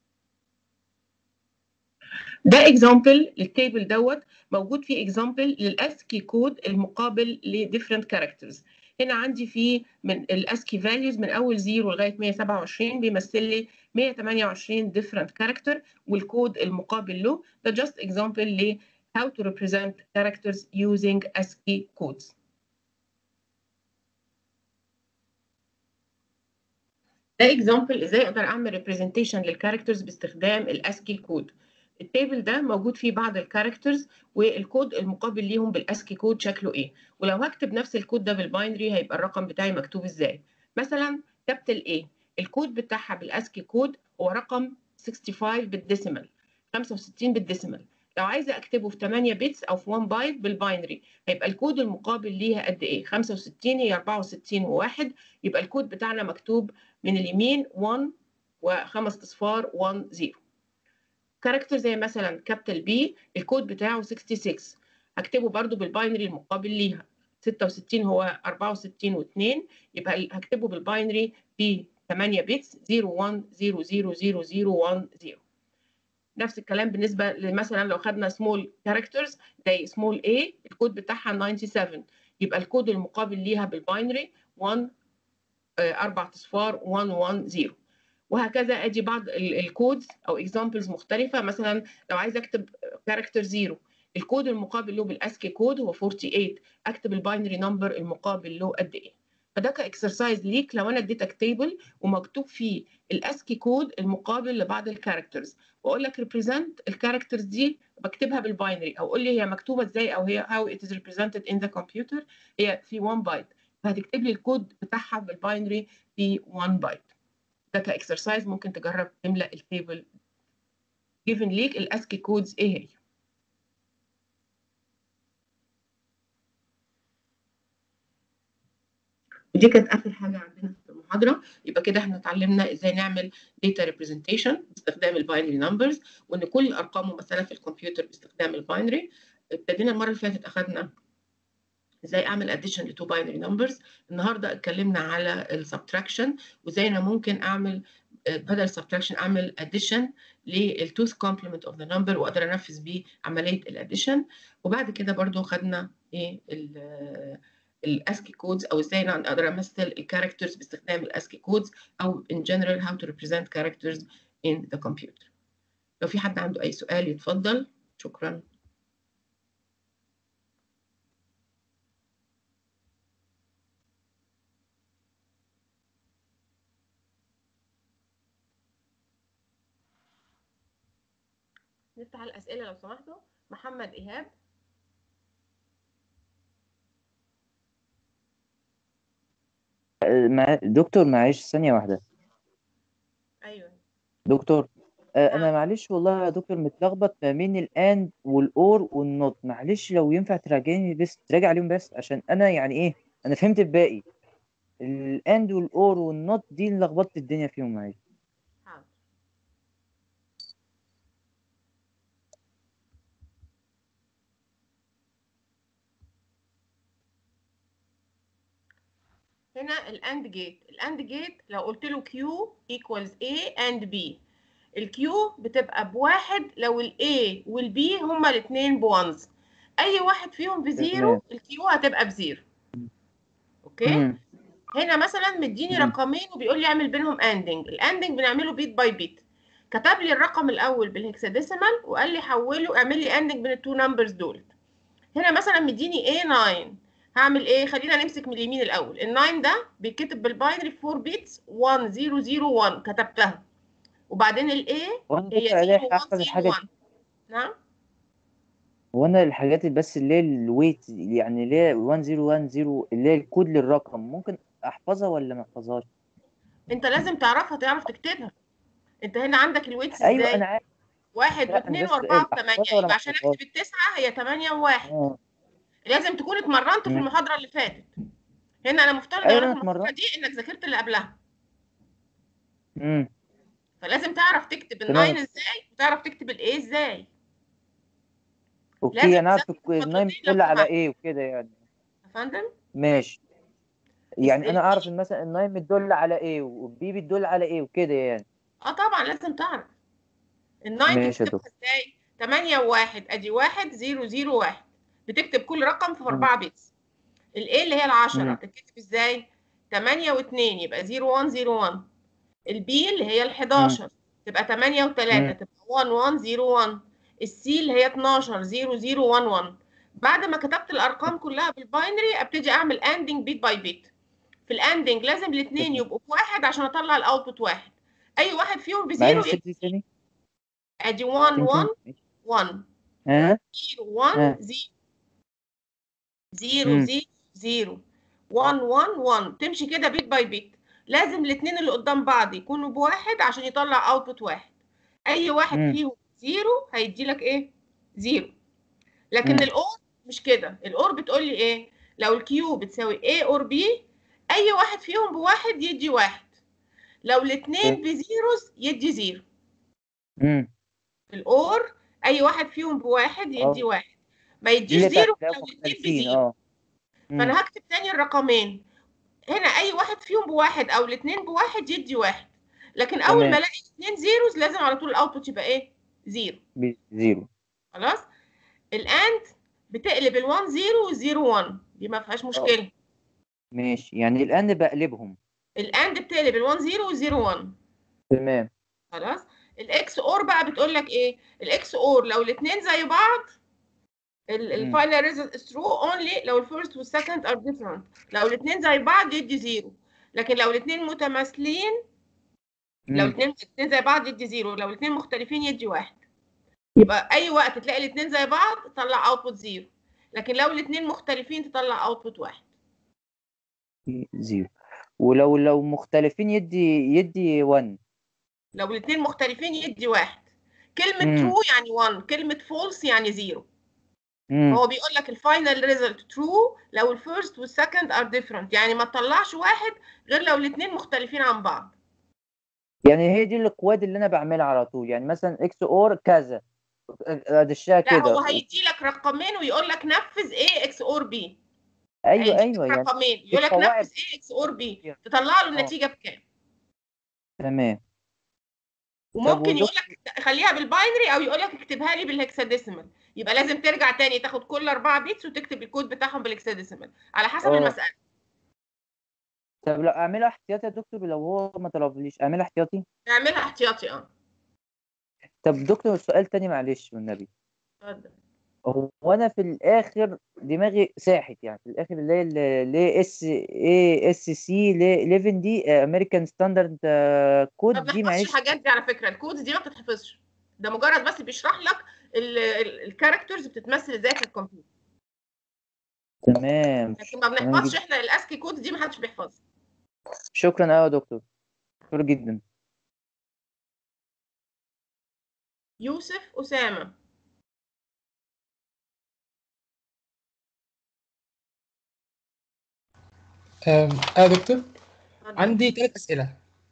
ده اكزامبل للتيبل دوت. موجود فيه اكزامبل للاسكي كود المقابل لديفرنت كاركترز. هنا عندي فيه من الاسكي فاليوز من اول صفر لغايه مية وسبعة وعشرين بيمثل لي مية وتمانية وعشرين ديفرنت كاركتر، والكود المقابل له ده جاست اكزامبل ل how to represent characters using ASCII codes. ده اكزامبل ازاي اقدر اعمل ريبريزنتيشن للكاركترز باستخدام الاسكي كود. التيبل ده موجود فيه بعض الكاركترز والكود المقابل ليهم بالاسكي كود شكله ايه، ولو هكتب نفس الكود ده بالباينري هيبقى الرقم بتاعي مكتوب ازاي. مثلا كابيتال A الكود بتاعها بالاسكي كود هو رقم خمسة وستين بالديسيمال، خمسة وستين بالديسيمال. لو عايزه اكتبه في ثمانية بيتس او في واحد بايت بالباينري هيبقى الكود المقابل ليها قد ايه؟ خمسة وستين هي اربعة وستين وواحد، يبقى الكود بتاعنا مكتوب من اليمين واحد وخمس اصفار واحد صفر. كاركتر زي مثلا كابيتال بي الكود بتاعه ستة وستين، هكتبه برضو بالباينري المقابل ليها. ستة وستين هو اربعة وستين و2، يبقى هكتبه بالباينري ب ثمانية بيتس صفر واحد صفر صفر صفر صفر واحد صفر. نفس الكلام بالنسبه مثلا لو خدنا سمول كاركترز زي سمول A الكود بتاعها سبعة وتسعين، يبقى الكود المقابل ليها بالباينري واحد اربع اصفار واحد واحد صفر. وهكذا ادي بعض الكودز او اكزامبلز مختلفه. مثلا لو عايز اكتب كاركتر صفر الكود المقابل له بالاسكي كود هو ثمانية وأربعين، اكتب الباينري نمبر المقابل له قد ايه. فده كاكسرسايز ليك لو انا اديتك تيبل ومكتوب فيه الاسكي كود المقابل لبعض الكاركترز واقول لك ريبريزنت الكاركترز دي بكتبها بالباينري، او قول لي هي مكتوبه ازاي او هي how it is represented in the computer هي في واحد بايت، فهتكتب لي الكود بتاعها بالباينري في واحد بايت. ده كاكسرسايز ممكن تجرب تملأ التيبل جيفن ليك الاسكي كودز ايه هي. ودي كانت اخر حاجه عندنا في المحاضره. المحاضره. يبقى كده احنا اتعلمنا ازاي نعمل داتا ريبريزنتيشن باستخدام الباينري نمبرز، وان كل الارقام ممثله في الكمبيوتر باستخدام الباينري. ابتدينا المره اللي فاتت اخذنا ازاي اعمل اديشن لتو باينري نمبرز. النهارده اتكلمنا على السبتراكشن وازاي انا ممكن اعمل بدل السبتراكشن اعمل اديشن للتوث كومبلمنت اوف ذا نمبر واقدر انفذ بيه عمليه الاديشن. وبعد كده برضو خدنا ايه الاسكي كودز، او ازاي انا اقدر امثل الكاركترز باستخدام الاسكي كودز، او in general how to represent characters in the computer. لو في حد عنده اي سؤال يتفضل. شكرا. نفتح الاسئله لو سمحتوا. محمد ايهاب. مع... دكتور معلش ثانية واحدة. ايوه دكتور آه نعم. أنا معلش والله يا دكتور متلخبط ما بين الأند والأور والنوت، معلش لو ينفع تراجعني بس تراجع عليهم بس عشان أنا يعني إيه أنا فهمت الباقي. الأند والأور والنوت دي اللي لخبطت الدنيا فيهم معلش. حاضر. هنا الاند جيت، الاند جيت لو قلت له Q equals A and B، الكيو بتبقى بواحد لو الاي والبي هما الاثنين بونز، اي واحد فيهم بزيرو تمام. الكيو هتبقى بزيرو. اوكي. مم. هنا مثلا مديني مم. رقمين وبيقول لي اعمل بينهم اندنج، الاندنج بنعمله بيت باي بيت. كتب لي الرقم الاول بالهكساديسيمال وقال لي حوله اعمل لي اندنج بين التو نمبرز دول. هنا مثلا مديني إيه تسعة، هعمل ايه؟ خلينا نمسك من اليمين الاول. ال9 ده بيتكتب بالباينري أربعة بيتس واحد صفر صفر واحد كتبتها، وبعدين الاي وأنا هي دكتور ألاقي أحفظ الحاجة. صفر واحد صفر واحد. نعم. وأنا الحاجات بس اللي هي الويت يعني اللي هي واحد صفر واحد صفر اللي هي الكود للرقم ممكن أحفظها ولا ما أحفظهاش؟ انت لازم تعرفها، تعرف تكتبها. انت هنا عندك الويتس أيوه ازاي؟ أنا عارف. واحد لا أنا واثنين بس واربعة وثمانية، أحفظها ولا ما يبقى عشان أحفظهاش؟ اكتب التسعة هي ثمانية وواحد. آه. لازم تكون اتمرنت في مم. المحاضرة اللي فاتت. هنا انا مفترض أيوه ان أنا في المحاضرة اتمرنت. دي انك ذاكرت اللي قبلها، امم فلازم تعرف تكتب تمام. الناين ازاي وتعرف تكتب الايه ازاي. لازم اوكي انا عارف تذاكر الك- النايم المحاضرتين لو بتدل على سمحت. ايه وكده يعني. يا فندم. ماشي. يعني انا اعرف البي. إن مثلا النايم بتدل على ايه والبي بتدل على ايه وكده يعني. اه طبعا لازم تعرف. الناين ماشي يا بتكتبها دكتور. ازاي؟ ثمانية وواحد، ادي واحد صفر صفر واحد، بتكتب كل رقم في مم. أربعة بيتس. الايه اللي هي العشرة مم. تتكتب ازاي؟ ثمانية و2 يبقى صفر واحد صفر واحد. البي اللي هي مم. ال11 تبقى ثمانية و3 مم. تبقى واحد واحد صفر واحد. السي اللي هي اتناشر صفر صفر واحد واحد. بعد ما كتبت الارقام كلها بالباينري ابتدي اعمل اندنج بيت باي بيت. في الاندنج لازم الاثنين تمام. يبقوا بواحد عشان اطلع الاوتبوت واحد، اي واحد فيهم بزيرو معلش يبقى دي تاني. ادي واحد تاني واحد تاني ماشي. واحد ها. صفر واحد ها. صفر صفر مم. صفر صفر واحد واحد واحد. تمشي كده بيت باي بيت. لازم الاثنين اللي قدام بعض يكونوا بواحد عشان يطلع اوتبوت واحد، اي واحد مم. فيهم زيرو هيدي لك ايه؟ زيرو. لكن مم. الاور مش كده، الاور بتقول لي ايه؟ لو الكيو بتساوي A اور B اي واحد فيهم بواحد يدي واحد، لو الاثنين بزيروز يدي زيرو. مم. الاور اي واحد فيهم بواحد يدي اه واحد، ما دي يديش اللي زيرو هتلاقيهم لو الاثنين مختلفين بزيرو. اه. مم. فانا هكتب تاني الرقمين. هنا اي واحد فيهم بواحد او الاثنين بواحد يدي واحد، لكن اول ما تمام. الاقي اثنين زيروز لازم على طول الاوتبوت يبقى ايه؟ زيرو. بزيرو. خلاص. الاند بتقلب ال1 زيرو والزيرو واحد، دي ما فيهاش اه مشكله. ماشي يعني الان بقلبهم. الاند بتقلب ال1 زيرو والزيرو واحد. تمام. خلاص. الاكس اور بقى بتقول لك ايه؟ الاكس اور لو الاثنين زي بعض مم. الفاينل ريزلت از ترو اونلي لو الفيرست والسكند ار ديفرنت. لو الاثنين زي بعض يدي زيرو، لكن لو الاثنين متماثلين، لو مم. الاثنين الاثنين زي بعض يدي زيرو، لو الاثنين مختلفين يدي واحد. يبقى اي وقت تلاقي الاثنين زي بعض تطلع اوتبوت زيرو، لكن لو الاثنين مختلفين تطلع اوتبوت واحد. زيرو. ولو لو مختلفين يدي يدي واحد. لو الاثنين مختلفين يدي واحد. كلمة امم ترو يعني واحد، كلمة فولس يعني زيرو. هو بيقول لك الفاينل ريزلت ترو لو الفيرست والسكند ار ديفرنت، يعني ما تطلعش واحد غير لو الاثنين مختلفين عن بعض. يعني هي دي الاكواد اللي انا بعملها على طول، يعني مثلا اكس اور كذا ادشها لا، هو كده. هيدي لك رقمين ويقول لك نفذ ايه اكس اور بي. ايوه هيدي ايوه لك يعني رقمين يقول لك القواعد. نفذ ايه اكس اور بي، تطلع له اه النتيجه بكام. تمام. طب وممكن يقول ودكتور لك خليها بالباينري او يقول لك اكتبها لي بالهكساديسيمال، يبقى لازم ترجع تاني تاخد كل اربعه بيتس وتكتب الكود بتاعهم بالهكساديسيمال على حسب اه المساله. طب لو اعملها احتياطي يا دكتور، لو هو ما طلبليش اعملها احتياطي؟ اعملها احتياطي اه. طب دكتور سؤال تاني معلش والنبي. اتفضل. هو انا في الاخر دماغي ساحت، يعني في الاخر اللي هي اللي اس اي اس سي احداشر دي امريكان ستاندرد ما كود دي، بنحفظش معلش. الحاجات دي على فكره، الكودز دي ما بتتحفظش، ده مجرد بس بيشرح لك الكاركترز بتتمثل ازاي في الكمبيوتر، تمام. لكن ما تمام بنحفظش جدا. احنا الاسكي كودز دي، ما حدش بيحفظها. شكرا قوي يا دكتور، شكرا جدا. يوسف اسامه. اه آه يا دكتور، اتفضل. عندي ثلاث اسئله.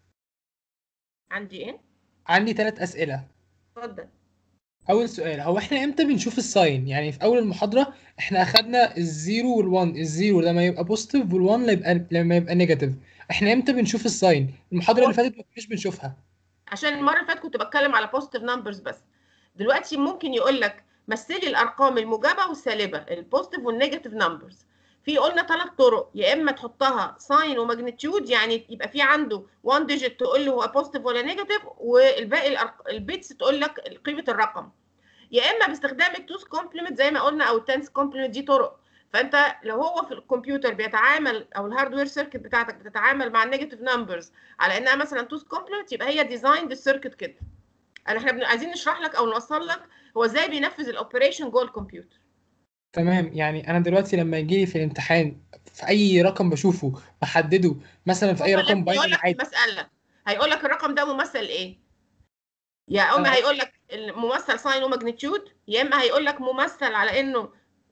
عندي ايه؟ عندي ثلاث اسئله. اتفضل. اول سؤال، هو احنا امتى بنشوف الساين؟ يعني في اول المحاضره احنا اخدنا الزيرو والوان، الزيرو لما يبقى بوزيتيف والوان لما يبقى لما يبقى نيجاتيف. احنا امتى بنشوف الساين؟ المحاضره هو اللي فاتت ما كناش بنشوفها. عشان المره اللي فاتت كنت بتكلم على بوزيتيف نمبرز بس، دلوقتي ممكن يقول لك مثلي الارقام الموجبه والسالبه، البوزيتيف والنيجاتيف نمبرز. في قلنا ثلاث طرق، يا اما تحطها ساين وماجنتيود، يعني يبقى في عنده واحد ديجيت تقول له هو بوزيتيف ولا نيجاتيف، والباقي الأرق... البيتس تقول لك قيمه الرقم، يا اما باستخدام التوز كومبلمنت زي ما قلنا او التنس كومبلمنت. دي طرق. فانت لو هو في الكمبيوتر بيتعامل او الهاردوير سيركت بتاعتك بتتعامل مع النيجاتيف نمبرز على انها مثلا توز كومبلمنت، يبقى هي ديزاين السيركت كده. انا احنا عايزين نشرح لك او نوصل لك هو ازاي بينفذ الاوبريشن جوه الكمبيوتر. تمام، يعني انا دلوقتي لما يجي لي في الامتحان في اي رقم بشوفه بحدده، مثلا في اي هو لازم رقم يقول باينري لك في عادي. المساله، هيقول لك الرقم ده ممثل ايه، يا اما انا هيقول لك الممثل ساين وماجنتيود، يا اما هيقول لك ممثل على انه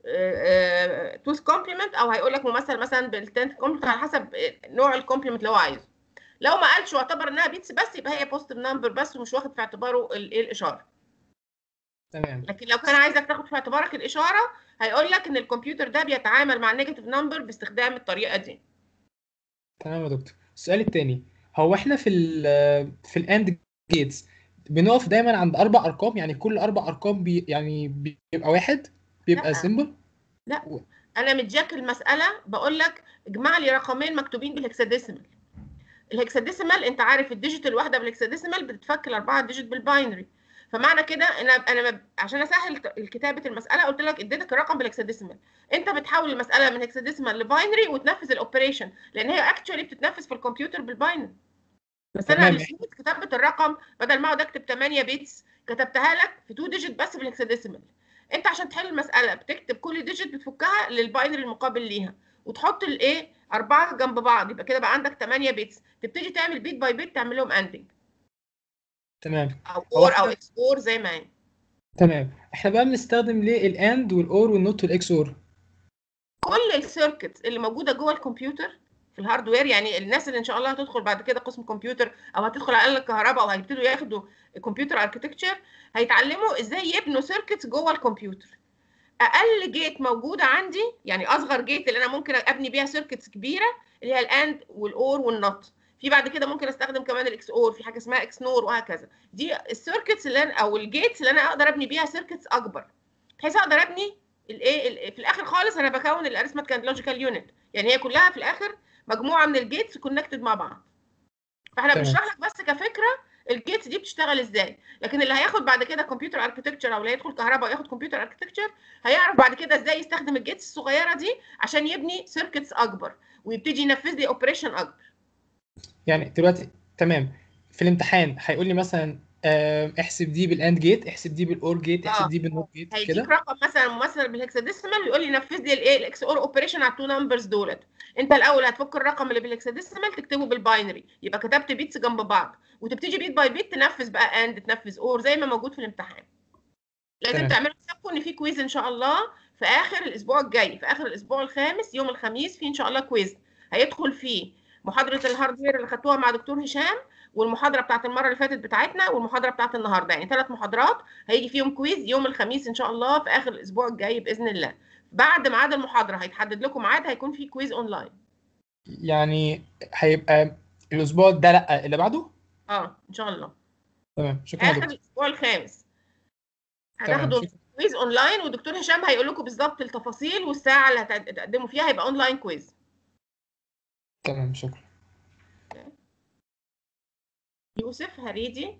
توث كومبلمنت، او هيقول لك ممثل مثلا بالتنت كومبلمنت على حسب نوع الكومبلمنت اللي هو عايزه. لو ما قالش واعتبر انها بيتس بس، يبقى هي بوزيتيف نمبر بس ومش واخد في اعتباره الايه الاشاره. تمام. لكن لو كان عايزك تاخد في اعتبارك الاشاره، هيقول لك ان الكمبيوتر ده بيتعامل مع النيجاتيف نمبر باستخدام الطريقه دي. تمام يا دكتور، السؤال الثاني، هو احنا في ال في الاند جيتس بنقف دايما عند اربع ارقام؟ يعني كل اربع ارقام بي يعني بيبقى واحد، بيبقى لا سيمبل؟ لا، انا مدياك المساله بقول لك اجمع لي رقمين مكتوبين بالهكساديسيمال. الهكساديسيمال انت عارف الديجيت الواحده بالهكساديسيمال بتتفك الاربعه ديجيت بالباينري، فمعنى كده انا انا عشان اسهل كتابه المساله قلت لك اديتك الرقم بالهكساديسيمال، انت بتحول المساله من هكساديسيمال لباينري وتنفذ الاوبريشن، لان هي اكشولي بتتنفذ في الكمبيوتر بالباينري. بس انا تمام. لسهوله كتابه الرقم بدل ما اقعد اكتب ثمانية بيتس كتبتها لك في اتنين ديجيت بس بالهكساديسيمال. انت عشان تحل المساله بتكتب كل ديجيت بتفكها للباينري المقابل ليها، وتحط الايه اربعه جنب بعض، يبقى كده بقى عندك ثمانية بيتس، تبتدي تعمل بيت باي بيت تعمل لهم اندنج تمام. او هو اور او احنا اكس اور زي ما هي. تمام، احنا بقى بنستخدم ليه الاند والاور والنوت والاكس اور؟ كل السيركتس اللي موجوده جوه الكمبيوتر في الهاردوير، يعني الناس اللي ان شاء الله هتدخل بعد كده قسم كمبيوتر او هتدخل على الكهرباء او هيبتدوا ياخدوا كمبيوتر اركتكتشر، هيتعلموا ازاي يبنوا سيركتس جوه الكمبيوتر. اقل جيت موجوده عندي، يعني اصغر جيت اللي انا ممكن ابني بيها سيركتس كبيره، اللي هي الاند والاور والنوت. في بعد كده ممكن استخدم كمان الاكس اور، في حاجه اسمها اكس نور وهكذا. دي السيركتس اللي انا او الجيتس اللي انا اقدر ابني بيها سيركتس اكبر، بحيث اقدر ابني الايه في الاخر خالص انا بكون الاريثماتيك لوجيكال يونت، يعني هي كلها في الاخر مجموعه من الجيتس كونكتد مع بعض. فاحنا تمام. بنشرح لك بس كفكره الجيتس دي بتشتغل ازاي، لكن اللي هياخد بعد كده كمبيوتر اركتكتشر او اللي هيدخل كهرباء وياخد كمبيوتر اركتكتشر هيعرف بعد كده ازاي يستخدم الجيتس الصغيره دي عشان يبني سيركتس اكبر ويبتدي ينفذ لي اوبريشن اكبر. يعني دلوقتي تمام، في الامتحان هيقول لي مثلا آه، احسب دي بالاند جيت، احسب دي بالاور جيت، احسب اه، دي بالنوت جيت هيديك كده. رقم مثلا ممثل بالهكساديسيمال ويقول لي نفذ لي الايه الاكس اور اوبريشن على التو نمبرز دولت. انت الاول هتفك الرقم اللي بالهكساديسيمال تكتبه بالباينري، يبقى كتبت بيتس جنب بعض، وتبتدي بيت باي بيت تنفذ بقى اند تنفذ اور زي ما موجود في الامتحان. لازم تمام. تعملوا حسابكم ان في كويز ان شاء الله في اخر الاسبوع الجاي، في اخر الاسبوع الخامس يوم الخميس في ان شاء الله كويز هيدخل فيه محاضره الهاردوير اللي خدتوها مع دكتور هشام، والمحاضره بتاعت المره اللي فاتت بتاعتنا، والمحاضره بتاعت النهارده، يعني ثلاث محاضرات هيجي فيهم كويز يوم الخميس ان شاء الله في اخر الاسبوع الجاي باذن الله. بعد ميعاد المحاضره هيتحدد لكم ميعاد هيكون فيه كويز اونلاين. يعني هيبقى الاسبوع ده لا اللي بعده؟ اه ان شاء الله. تمام، شكرا يا اخر دكتور. الاسبوع الخامس تمام، هتاخدوا شكرا. كويز اونلاين، والدكتور هشام هيقول لكم بالظبط التفاصيل والساعه اللي هتقدموا فيها، هيبقى اونلاين كويز. تمام، شكرا. يوسف هريدي.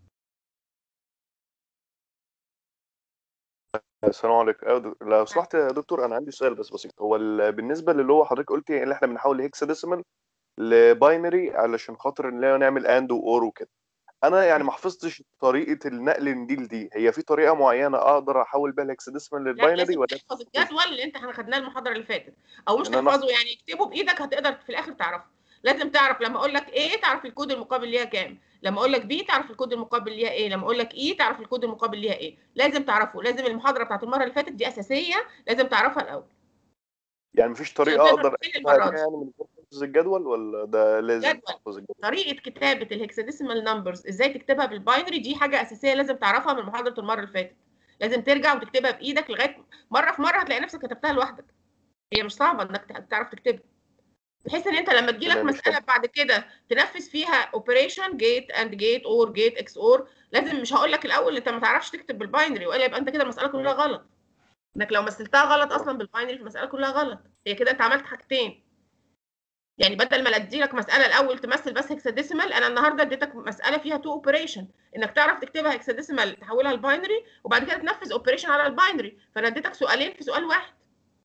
السلام عليكم. أيوة دك- لو سمحت يا دكتور، انا عندي سؤال بس بسيط. هو ال- بالنسبه للي هو حضرتك قلتي ان احنا بنحول هيكساديسيمال لباينري علشان خاطر ان احنا نعمل اند واور وكده، انا يعني ما حفظتش طريقه النقل من دي لدي، هي في طريقه معينه اقدر احول بيها الهيكساديسيمال لا للباينري لازم ولا؟ تحفظ الجدول اللي انت خدناه المحاضره اللي فاتت، او مش ان انا تحفظه يعني اكتبه بايدك، هتقدر في الاخر تعرفه. لازم تعرف لما اقول لك ايه تعرف الكود المقابل ليها كام، لما اقول لك بي تعرف الكود المقابل ليها ايه، لما اقول لك اي تعرف الكود المقابل ليها ايه، لازم تعرفه. لازم المحاضره بتاعت المره اللي فاتت دي اساسيه، لازم تعرفها الاول يعني مفيش عشان طريقه تقدر اقدر تحل اكتبها المره بيها دي. يعني من غير حفظ الجدول، ولا ده لازم جدول احفظ الجدول؟ طريقه كتابه الهكساديسيمال نمبرز ازاي تكتبها بالباينري دي حاجه اساسيه لازم تعرفها من محاضره المره اللي فاتت. لازم ترجع وتكتبها بايدك لغايه مره في مره هتلاقي نفسك كتبتها لوحدك. هي مش صعبه انك تعرف تكتبها، بحيث ان انت لما تجيلك تمام، مش مساله بعد كده تنفذ فيها اوبريشن جيت اند جيت اور جيت اكس اور، لازم مش هقول لك الاول انت ما تعرفش تكتب بالباينري والا يبقى انت كده المساله كلها غلط. انك لو مثلتها غلط اصلا بالباينري المساله كلها غلط. هي كده انت عملت حاجتين، يعني بدل ما ادي لك مساله الاول تمثل بس هكساديسيمال، انا النهارده اديتك مساله فيها تو اوبريشن انك تعرف تكتبها هكساديسيمال تحولها لباينري وبعد كده تنفذ اوبريشن على الباينري، فانا اديتك سؤالين في سؤال واحد.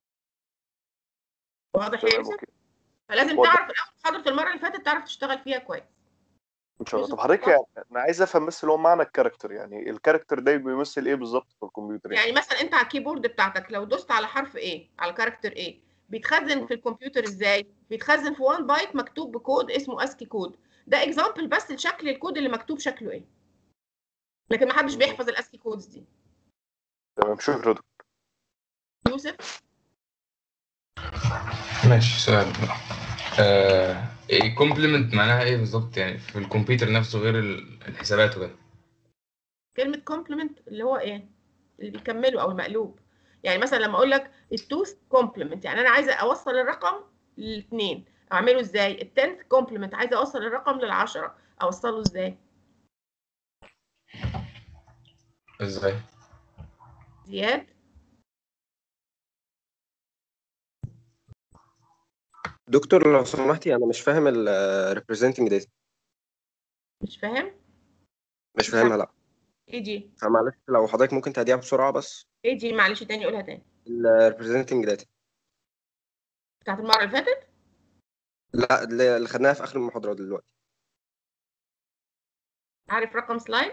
واضح يا تمام، يوسف؟ اوكي، فلازم واضح تعرف الاول محاضره المره اللي فاتت تعرف تشتغل فيها كويس. ان شاء الله. يوسف طب حضرتك اتفضل. يعني انا عايز افهم بس اللي هو معنى الكاركتر، يعني الكاركتر ده بيمثل ايه بالظبط في الكمبيوتر يعني؟ يعني مثلا انت على الكيبورد بتاعتك لو دوست على حرف ايه، على كاركتر ايه، بيتخزن في الكمبيوتر ازاي؟ بيتخزن في واحد بايت مكتوب بكود اسمه اسكي كود. ده اكزامبل بس لشكل الكود اللي مكتوب شكله ايه، لكن ما حدش بيحفظ الاسكي كودز دي. تمام، شكرا دكتور. يوسف. ماشي، سؤال بقى. آه إيه كومبلمنت معناها ايه بالظبط يعني في الكمبيوتر نفسه غير ال- الحسابات وكده؟ كلمه كومبلمنت اللي هو ايه؟ اللي بيكمله او المقلوب. يعني مثلا لما اقول لك التوث كومبلمنت، يعني انا عايزه اوصل الرقم للاثنين، اعمله ازاي؟ التنث كومبلمنت عايزه اوصل الرقم للعشرة، اوصله ازاي؟ ازاي؟ زياد. دكتور لو سمحتي انا مش فاهم ال representing data. مش فاهم؟ مش مش فاهمها عارف لا. ايه دي؟ فمعلش لو حضرتك ممكن تعديها بسرعة بس. ايه دي؟ معلش تاني قولها تاني. ال representing data. بتاعت المره اللي فاتت؟ لا اللي اللي خدناها في اخر المحاضرة دلوقتي. عارف رقم سلايد؟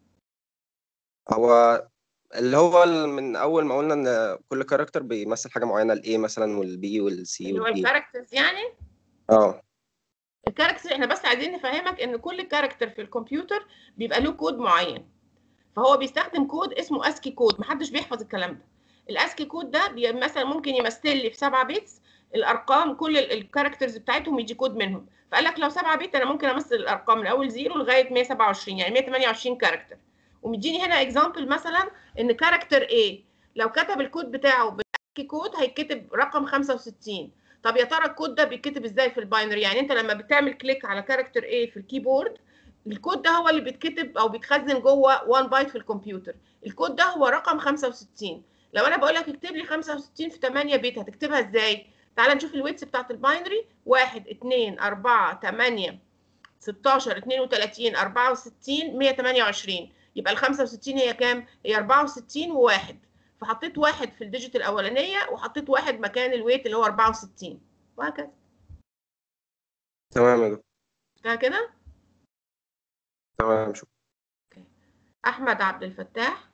هو اللي هو ال- من اول ما قلنا ان كل كاركتر بيمثل حاجة معينة، ال A مثلا وال B وال C اللي هو وال D. الكاركترز يعني. اه الكاركتر احنا بس عايزين نفهمك ان كل كاركتر في الكمبيوتر بيبقى له كود معين، فهو بيستخدم كود اسمه اسكي كود، محدش بيحفظ الكلام ده. الاسكي كود ده بي- مثلا ممكن يمثل لي في سبعة بيتس الارقام، كل الكاركترز بتاعتهم يجي كود منهم، فقال لك لو سبعة بيت انا ممكن امثل الارقام من اول زيرو لغايه مية وسبعة وعشرين، يعني مية وتمنية وعشرين كاركتر. ومديني هنا اكزامبل مثلا ان كاركتر A لو كتب الكود بتاعه بالاسكي كود هيتكتب رقم خمسة وستين. طب يا ترى الكود ده بيتكتب ازاي في الباينري؟ يعني انت لما بتعمل كليك على كاركتر A في الكيبورد، الكود ده هو اللي بيتكتب او بيتخزن جوه واحد بايت في الكمبيوتر. الكود ده هو رقم خمسة وستين. لو انا بقول لك اكتب لي خمسة وستين في تمانية بيت هتكتبها ازاي؟ تعال نشوف الويتس بتاعت الباينري. واحد اتنين اربعة تمانية ستاشر اتنين وتلاتين اربعة وستين مية وتمنية وعشرين. يبقى ال خمسة وستين هي كام؟ هي اربعة وستين وواحد، فحطيت واحد في الديجيت الاولانيه وحطيت واحد مكان الويت اللي هو اربعة وستين، وهكذا. تمام يا دكتور. ده كده. تمام، شكرا. احمد عبد الفتاح.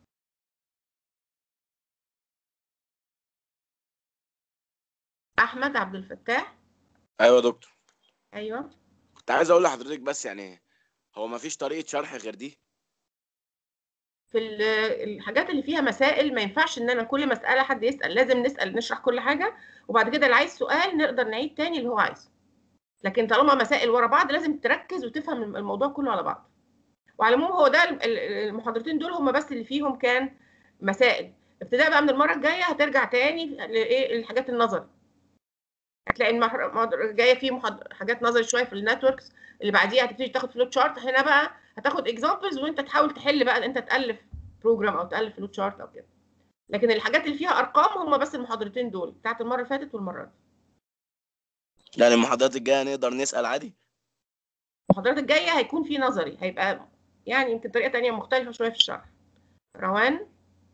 احمد عبد الفتاح. ايوه يا دكتور، ايوه. كنت عايز اقول لحضرتك بس يعني هو مفيش طريقه شرح غير دي؟ في ال- الحاجات اللي فيها مسائل ما ينفعش ان انا كل مساله حد يسال، لازم نسال نشرح كل حاجه، وبعد كده اللي عايز سؤال نقدر نعيد تاني اللي هو عايزه. لكن طالما مسائل ورا بعض لازم تركز وتفهم الموضوع كله على بعض. وعلى العموم هو ده ال- ال- المحاضرتين دول هم بس اللي فيهم كان مسائل. ابتداء بقى من المره الجايه هترجع تاني لايه الحاجات النظري. هتلاقي المحاضره الجايه فيه محاضر حاجات نظري شويه في النتوركس، اللي بعديها هتبتدي تاخد فلوت شارت. هنا بقى هتاخد اكزامبلز وانت تحاول تحل بقى، انت تالف بروجرام او تالف فلوت شارت او كده. لكن الحاجات اللي فيها ارقام هم بس المحاضرتين دول بتاعت المره اللي فاتت والمره دي. يعني المحاضرات الجايه نقدر نسال عادي؟ المحاضرات الجايه هيكون في نظري، هيبقى يعني يمكن طريقه ثانيه مختلفه شويه في الشرح. روان.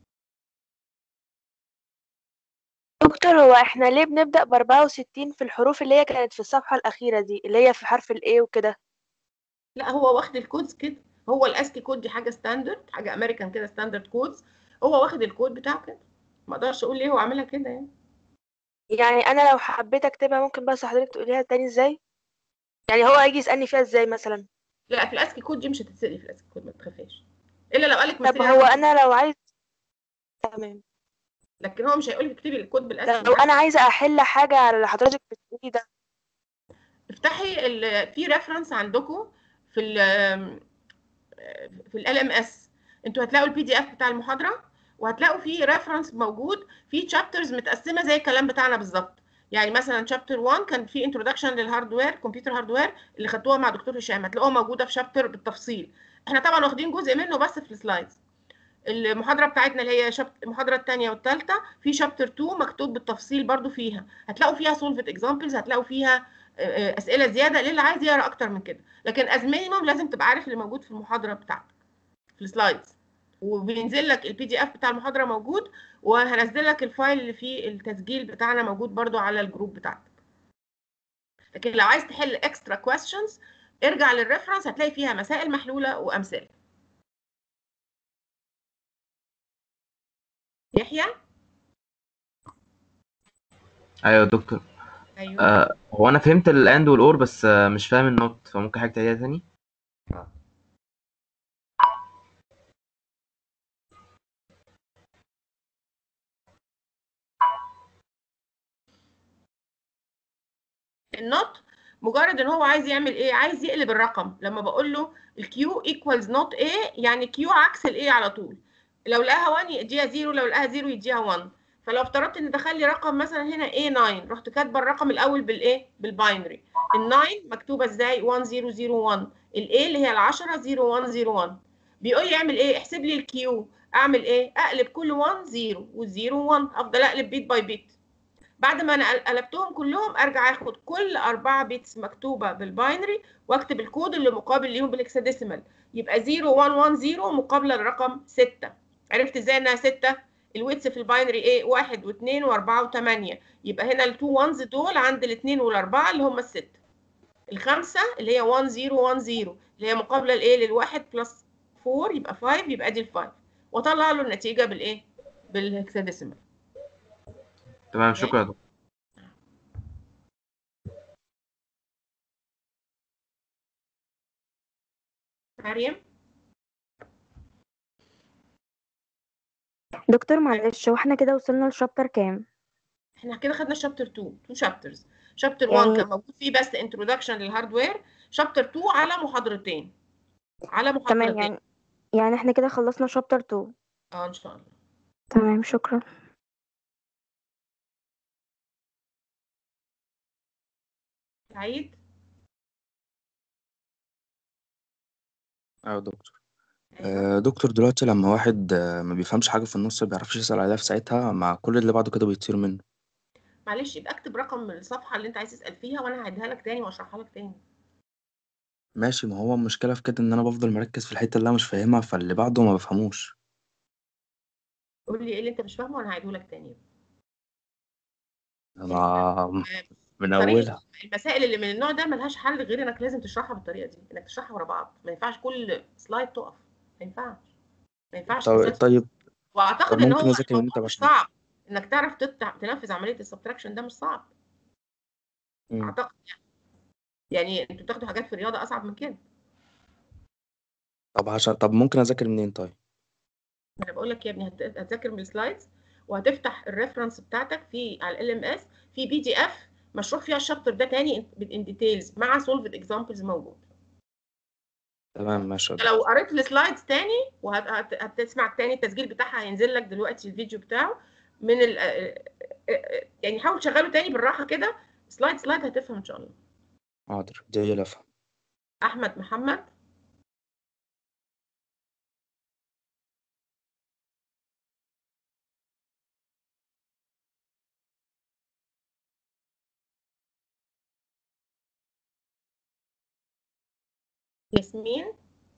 دكتور، هو احنا ليه بنبدأ ب أربعة وستين في الحروف اللي هي كانت في الصفحة الأخيرة دي اللي هي في حرف ال A وكده؟ لا هو واخد الكودز كده، هو الاسكي كود دي حاجه ستاندرد، حاجه امريكان كده ستاندرد كودز، هو واخد الكود بتاعه كده. ما اقدرش اقول ليه هو عاملها كده يعني. يعني أنا لو حبيت أكتبها ممكن بس حضرتك تقوليها تاني إزاي؟ يعني هو هيجي يسألني فيها إزاي مثلا؟ لا في الاسكي كود دي مش هتتسالي في الاسكي كود، ما تخافيش، الا لو قالك طب مثلي هو رقم. أنا لو عايز، تمام، لكن هو مش هيقول لك اكتبي الكود بالاسكي. لو أنا عايزة أحل حاجة على اللي حضرتك بتقولي ده. افتحي ال في ريفرنس عندكم في ال في ال ام اس، انتوا هتلاقوا البي دي اف بتاع المحاضره، وهتلاقوا فيه ريفرنس موجود فيه تشابترز متقسمه زي الكلام بتاعنا بالظبط. يعني مثلا شابتر واحد كان فيه انتروداكشن للهاردوير كمبيوتر هاردوير اللي خدتوها مع دكتور هشام، هتلاقوها موجوده في شابتر بالتفصيل. احنا طبعا واخدين جزء منه بس في السلايدز. المحاضره بتاعتنا اللي هي شابتر المحاضره الثانيه والثالثه في شابتر اتنين مكتوب بالتفصيل برضو فيها، هتلاقوا فيها سولفت اكزامبلز، هتلاقوا فيها اسئله زياده للي عايز يقرا اكتر من كده. لكن از مينيمم لازم تبقى عارف اللي موجود في المحاضره بتاعتك في السلايدز، وبينزل لك البي دي اف بتاع المحاضره موجود، وهنزل لك الفايل اللي فيه التسجيل بتاعنا موجود برضو على الجروب بتاعتك. لكن لو عايز تحل اكسترا كويستشنز ارجع للريفرنس، هتلاقي فيها مسائل محلوله وامثله. يحيى. ايوه يا دكتور. ايوه. آه هو انا فهمت الاند والاور بس آه مش فاهم النوت، فممكن حاجه تانية تاني؟ النوت مجرد ان هو عايز يعمل ايه، عايز يقلب الرقم. لما بقول له الكيو ايكوالز نوت ايه، يعني كيو عكس الايه على طول. لو لقاها واحد يديها صفر، لو لقاها صفر يديها واحد. فلو افترضت ان دخل لي رقم مثلا هنا إيه تسعة، رحت كاتبه الرقم الاول بالايه بالباينري. ال9 مكتوبه ازاي واحد صفر صفر واحد، الايه اللي هي العشرة صفر واحد صفر واحد. بيقول لي اعمل ايه، احسب لي الكيو. اعمل ايه، اقلب كل واحد صفر والزيرو واحد، افضل اقلب بيت باي بيت. بعد ما انا قلبتهم كلهم ارجع اخد كل أربعة بيتس مكتوبه بالباينري واكتب الكود اللي مقابل ليهم بالهكساديسيمال. يبقى صفر واحد واحد صفر مقابله للرقم ستة. عرفت ازاي انها ستة؟ الويتس في الباينري ايه، واحد واثنين واربعة وثمانية. يبقى هنا التو وانز دول عند الاثنين والاربعه اللي هم الستة. الخمسه اللي هي واحد صفر واحد صفر اللي هي مقابله لايه، للواحد بلس أربعة يبقى خمسة، يبقى دي الخمسة، واطلع له النتيجه بالايه، بالهكساديسيمال. تمام، شكرا يا دكتور. مريم. دكتور معلش، هو احنا كده وصلنا لشابتر كام؟ احنا كده خدنا شابتر اتنين، تو شابترز. شابتر واحد يعني كان موجود فيه بس انتروداكشن للهاردوير، شابتر اتنين على محاضرتين، على تمام، محاضرتين. يعني يعني احنا كده خلصنا شابتر اتنين. اه ان شاء الله. تمام، شكرا. سعيد. ايوه دكتور. ايوه. آه دكتور، دلوقتي لما واحد آه ما بيفهمش حاجة في النص ما بيعرفش يسأل عليها في ساعتها، مع كل اللي بعده كده بيطير منه. معلش يبقى اكتب رقم الصفحه اللي انت عايز تسال فيها وانا هعيدها لك تاني واشرحها لك تاني. ماشي، ما هو المشكلة في كده إن أنا بفضل مركز في الحتة اللي أنا مش فاهمها، فاللي بعده ما بفهموش. قول لي ايه اللي انت مش فاهمه وانا هعيده لك تاني. أنا من طريقه أولها. المسائل اللي من النوع ده ملهاش حل غير انك لازم تشرحها بالطريقه دي، انك تشرحها ورا بعض. ما ينفعش كل سلايد تقف، ما ينفعش، ما ينفعش طب تسلسل. طيب طب واعتقد ان ممكن هو أذاكر من الموضوع إمتى مش مثلا؟ صعب، انك تعرف تفتح تنفذ عمليه السبتراكشن ده مش صعب مم. اعتقد يعني. يعني انتوا بتاخدوا حاجات في الرياضه اصعب من كده. طب عشان طب ممكن أذاكر منين طيب؟ انا بقول لك يا ابني هت- هتذاكر من السلايدز وهتفتح الريفرنس بتاعتك في على ال ام اس في بي دي اف مشروح فيها الشابتر ده تاني ان ديتيلز مع سولفد اكزامبلز موجود. تمام ماشي يا لو دكتور. قريت السلايدز تاني وهتسمع تاني التسجيل بتاعها هينزل لك دلوقتي الفيديو بتاعه من ال يعني حاول تشغله تاني بالراحه كده سلايد سلايد هتفهم ان شاء الله. حاضر جاي افهم. احمد محمد. ياسمين.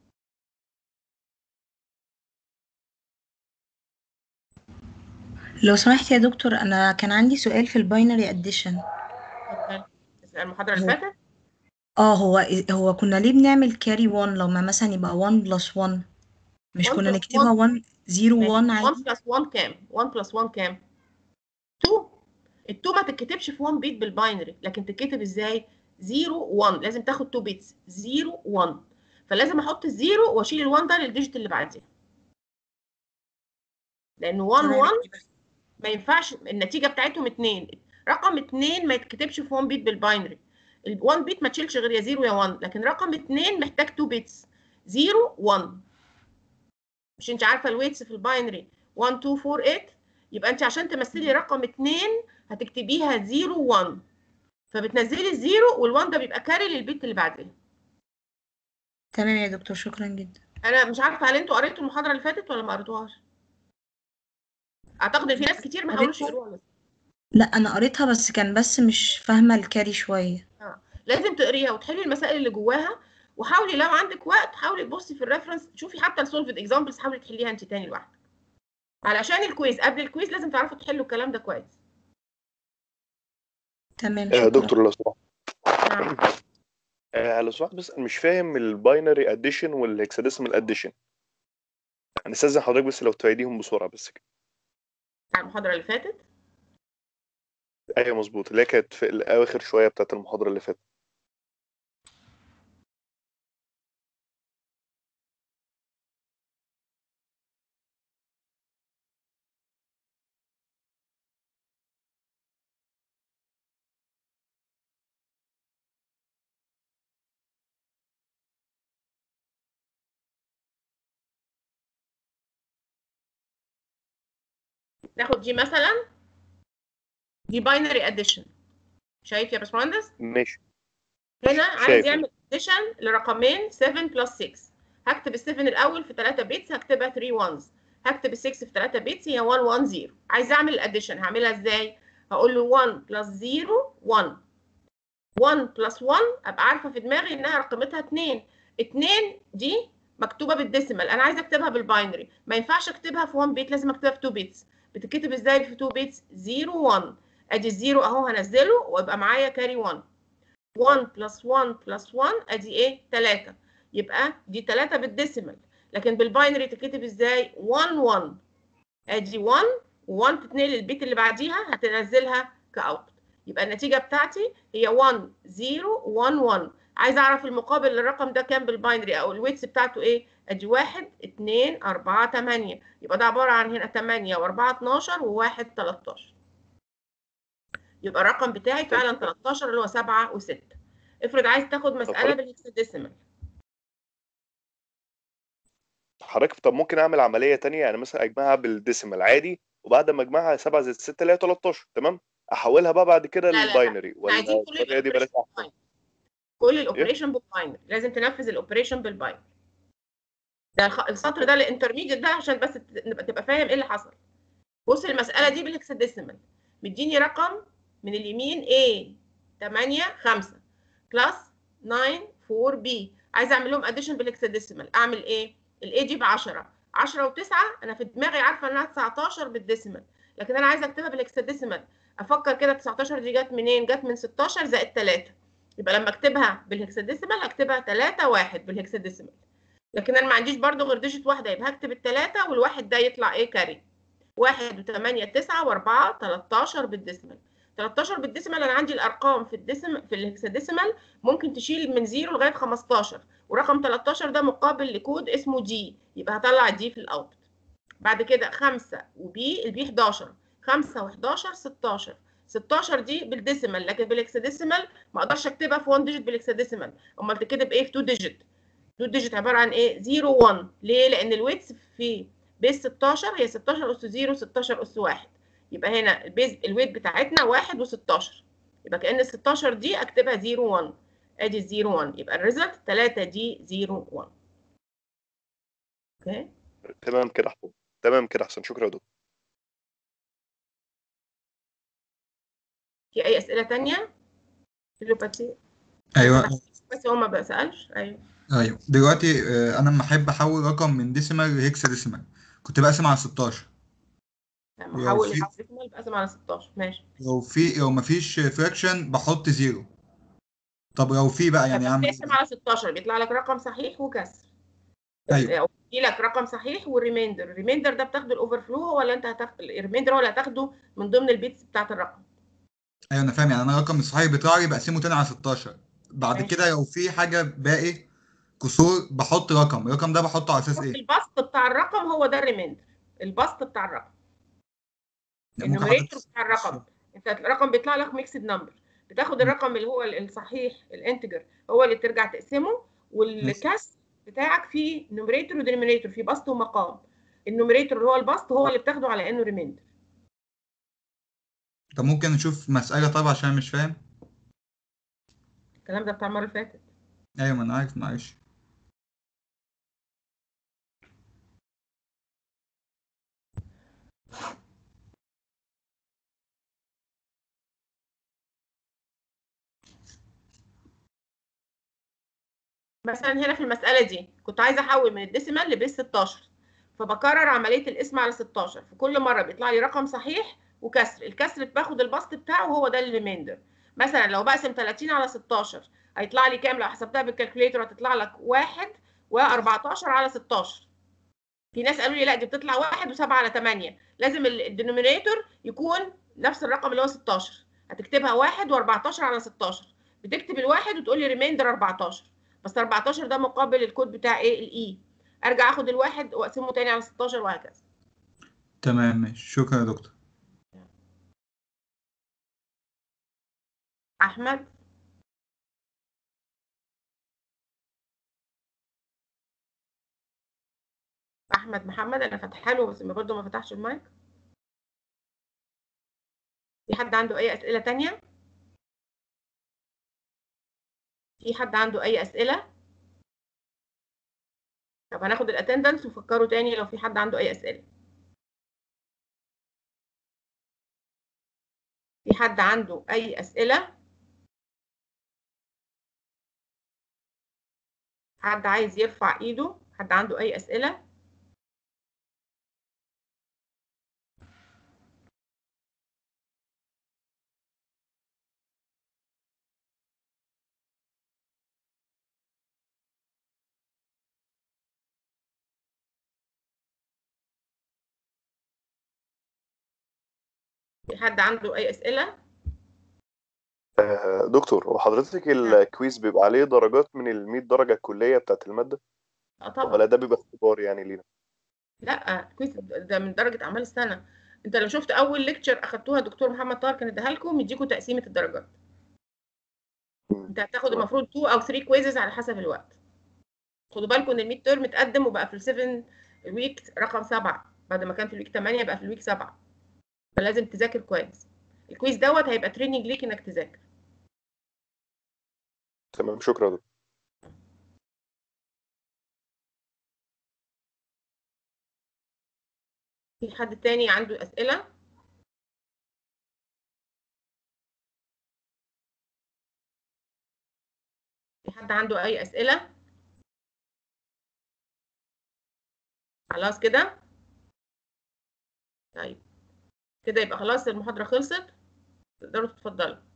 لو سمحت يا دكتور انا كان عندي سؤال في الباينري اديشن. اتفضل. المحاضره اللي فاتت. اه هو هو كنا ليه بنعمل كاري واحد لما مثلا يبقى واحد بلس واحد مش واحد كنا بلس نكتبها واحد واحد صفر واحد واحد عادي؟ بلس واحد كام؟ واحد بلس واحد كام؟ اتنين. ال2 ما تتكتبش في واحد بيت بالباينري لكن تتكتب ازاي؟ صفر واحد لازم تاخد اتنين بيتس صفر واحد فلازم احط الزيرو واشيل ال1 ده للديجيت اللي بعديها لان واحد تمام واحد ما ينفعش النتيجه بتاعتهم اتنين رقم اتنين ما يتكتبش في واحد بيت بالباينري ال1 بيت ما تشيلش غير يا صفر يا واحد لكن رقم اتنين محتاج اتنين بيتس صفر واحد مش انت عارفه الويتس في الباينري واحد اتنين اربعة تمانية يبقى انت عشان تمثلي رقم اتنين هتكتبيها صفر واحد فبتنزلي الزيرو والواحد ده بيبقى كاري للبيت اللي بعدها. تمام يا دكتور شكرا جدا. انا مش عارفه هل انتوا قريتوا المحاضره اللي فاتت ولا ما قريتوهاش؟ اعتقد ان في ناس كتير ما حاولوش قريتها؟ يقروها لسه. لا انا قريتها بس كان بس مش فاهمه الكاري شويه. اه لازم تقريها وتحلي المسائل اللي جواها وحاولي لو عندك وقت حاولي تبصي في الريفرنس شوفي حتى السولفد اكزامبلز حاولي تحليها انت تاني لوحدك علشان الكويز قبل الكويز لازم تعرفوا تحلوا الكلام ده كويس. تمام آه، شكرا. دكتور لو سمحت. نعم. آه، لو سمحت بس أنا مش فاهم الباينري اديشن والهكساديسمال اديشن. انا استاذن حضرتك بس لو تعيديهم بسرعه بس كده. على المحاضره اللي فاتت. ايوه مظبوط اللي هي كانت في الاواخر شويه بتاعت المحاضره اللي فاتت. ناخد دي مثلا دي باينري اديشن شايف يا باشمهندس؟ ماشي. هنا عايز شايف. يعمل اديشن لرقمين سبعة بلس ستة هكتب ال سبعة الاول في تلاتة بيتس هكتبها تلاتة وانز هكتب ال ستة في تلاتة بيتس هي واحد واحد صفر عايز اعمل الاديشن هعملها ازاي؟ هقول له واحد بلس صفر واحد واحد بلس واحد ابقى عارفه في دماغي انها رقمتها اتنين اتنين دي مكتوبه بالديسيمال انا عايزه اكتبها بالباينري ما ينفعش اكتبها في واحد بيت لازم اكتبها في اتنين بيتس بتتكتب ازاي في اتنين بيتس صفر واحد ادي الزيرو اهو هنزله ويبقى معايا كاري واحد واحد بلس واحد بلس واحد ادي ايه تلاتة يبقى دي تلاتة بالديسيمال لكن بالباينري تتكتب ازاي واحد واحد ادي واحد و1 تتنقل للبيت اللي بعديها هتنزلها كاوت يبقى النتيجه بتاعتي هي واحد صفر واحد واحد عايزه اعرف المقابل للرقم ده كام بالباينري او الويتس بتاعته ايه ادي واحد اتنين اربعة تمانية يبقى ده عباره عن هنا تمانية و4 اتناشر و1 تلتاشر يبقى الرقم بتاعي فعلا تلتاشر اللي هو سبعة و6 افرض عايز تاخد مساله بالهكساديسيمال حضرتك طب ممكن اعمل عمليه تانية يعني مثلا اجمعها بالديسيمال عادي وبعد ما اجمعها سبعة زائد ستة اللي هي تلتاشر تمام احولها بقى بعد كده لا لا للباينري احنا ولا عايزين كل الطريقه دي بلاش الاوبريشن بالباينري كل الاوبريشن بالباينري لازم تنفذ الاوبريشن بالباينري ده الخ... السطر ده الانترميديت ده عشان بس نبقى تبقى فاهم ايه اللي حصل بص المساله دي بالهكساديسيمال مديني رقم من اليمين A تمانية خمسة بلس تسعة أربعة B عايزه اعمل لهم اديشن بالهكساديسيمال اعمل ايه الاي دي ب عشرة عشرة و9 انا في دماغي عارفه انها تسعتاشر بالديسيمال لكن انا عايزه اكتبها بالهكساديسيمال افكر كده تسعتاشر دي جت منين جت من ستاشر زائد تلاتة يبقى لما اكتبها بالهكساديسيمال هكتبها تلاتة واحد بالهكساديسيمال لكن انا ما عنديش برده غير ديجيت واحده يبقى هكتب التلاتة والواحد ده يطلع ايه كاري واحد وتمانية تسعة واربعة تلتاشر بالديسيمال تلتاشر بالديسيمال انا عندي الارقام في الديسيمال في الهكساديسيمال ممكن تشيل من صفر لغايه خمستاشر ورقم تلتاشر ده مقابل لكود اسمه دي يبقى هطلع دي في الاوت بعد كده خمسة وبي، البي حداشر، خمسة وحداشر ستاشر، ستاشر دي بالديسيمال، لكن بالاكسديسيمال ما اقدرش اكتبها في واحد ديجيت بالاكسديسيمال، امال تكتب ايه في اتنين ديجيت. اتنين ديجيت عباره عن ايه؟ صفر واحد. ليه؟ لان الويتس في بيز ستاشر هي ستاشر اس صفر ستاشر اس واحد، يبقى هنا البيز الويت بتاعتنا واحد وستاشر، يبقى كأن ال ستاشر دي اكتبها صفر واحد، ادي صفر واحد، يبقى الريزلت تلاتة دي صفر واحد. اوكي تمام كده احسن، تمام كده احسن، شكرا يا دكتور. في اي اسئله ثانيه؟ تليباتي ايوه بس هو ما بسالش. ايوه ايوه دلوقتي آه، انا لما احب احول رقم من ديسيمال لهكسا ديسيمال كنت بقسم على ستاشر. لما لو احول في الديسيمال بقسم على ستاشر. ماشي. لو في لو مفيش فراكشن بحط زيرو. طب لو في بقى يعني لما اعمل بتقسم على ستاشر بيطلع لك رقم صحيح وكسر، ايوه او يجي لك رقم صحيح والريميندر. الريميندر ده بتاخده الاوفر فلو، ولا انت هتاخد الريميندر هو اللي هتاخده من ضمن البيتس بتاعت الرقم. ايوه انا فاهم، يعني انا الرقم الصحيح بتاعي بقسمه تاني على ستاشر. بعد ماشي. كده لو في حاجه باقي كسور بحط رقم، الرقم ده بحطه على اساس ايه؟ البسط بتاع الرقم هو ده الريميندر، البسط بتاع الرقم، يعني ممكن حضرتك النوميريتور بتاع الرقم. انت الرقم بيطلع لك ميكسد نمبر، بتاخد الرقم اللي هو الصحيح الانتجر هو اللي ترجع تقسمه، والكسر بتاعك فيه نوميريتور ودينومينيتور، فيه بسط ومقام. النوميريتور اللي هو البسط هو اللي بتاخده على انه ريميندر. طب ممكن نشوف مسألة طبعا عشان مش فاهم. الكلام ده بتاع المره اللي فاتت. ايوه ما انا عارف، معلش. مثلا هنا في المساله دي كنت عايزه احول من الديسيمال لبيس ستاشر، فبكرر عمليه القسم على ستاشر، في كل مره بيطلع لي رقم صحيح وكسر، الكسر باخد البسط بتاعه وهو ده الريميندر. مثلا لو بقسم تلاتين على ستاشر هيطلع لي كام؟ لو حسبتها بالكالكوليتر هتطلع لك واحد واربعتاشر على ستاشر. في ناس قالوا لي لا دي بتطلع واحد وسبعة على تمانية، لازم الدينومينيتور يكون نفس الرقم اللي هو ستاشر، هتكتبها واحد واربعتاشر على ستاشر، بتكتب الواحد وتقول لي ريميندر اربعتاشر، بس اربعتاشر ده مقابل الكود بتاع ايه؟ الاي، ارجع اخد الواحد واقسمه تاني على ستاشر وهكذا. تمام ماشي، شكرا يا دكتور. احمد احمد محمد انا فاتحه له بس برضه ما فتحش المايك. في حد عنده اي اسئله تانية؟ في حد عنده اي اسئله؟ طب هناخد الاتندنس وفكروا تاني لو في حد عنده اي اسئله. في حد عنده اي اسئله؟ حد عايز يرفع ايده؟ حد عنده اي اسئله؟ في حد عنده اي اسئله؟ آه، دكتور هو حضرتك الكويز بيبقى عليه درجات من ال مية درجة الكلية بتاعت المادة؟ اه طبعا. ولا ده بيبقى اختبار يعني لينا؟ لا كويس ده من درجه اعمال السنه. انت لو شفت اول ليكتشر اخدتوها دكتور محمد طاهر كان اداها لكم مديكم تقسيمه الدرجات. انت هتاخد المفروض اتنين او تلاتة كويزز على حسب الوقت. خدوا بالكم ان الميد تيرم اتقدم وبقى في السفن الويك رقم سبعة، بعد ما كان في الويك تمانية بقى في الويك سبعة، فلازم تذاكر كويس. الكويز دوت هيبقى تريننج ليك انك تذاكر. تمام شكرا دكتور. في حد تاني عنده اسئله؟ في حد عنده اي اسئله؟ خلاص كده. طيب كده يبقى خلاص المحاضره خلصت، تقدروا تتفضلوا.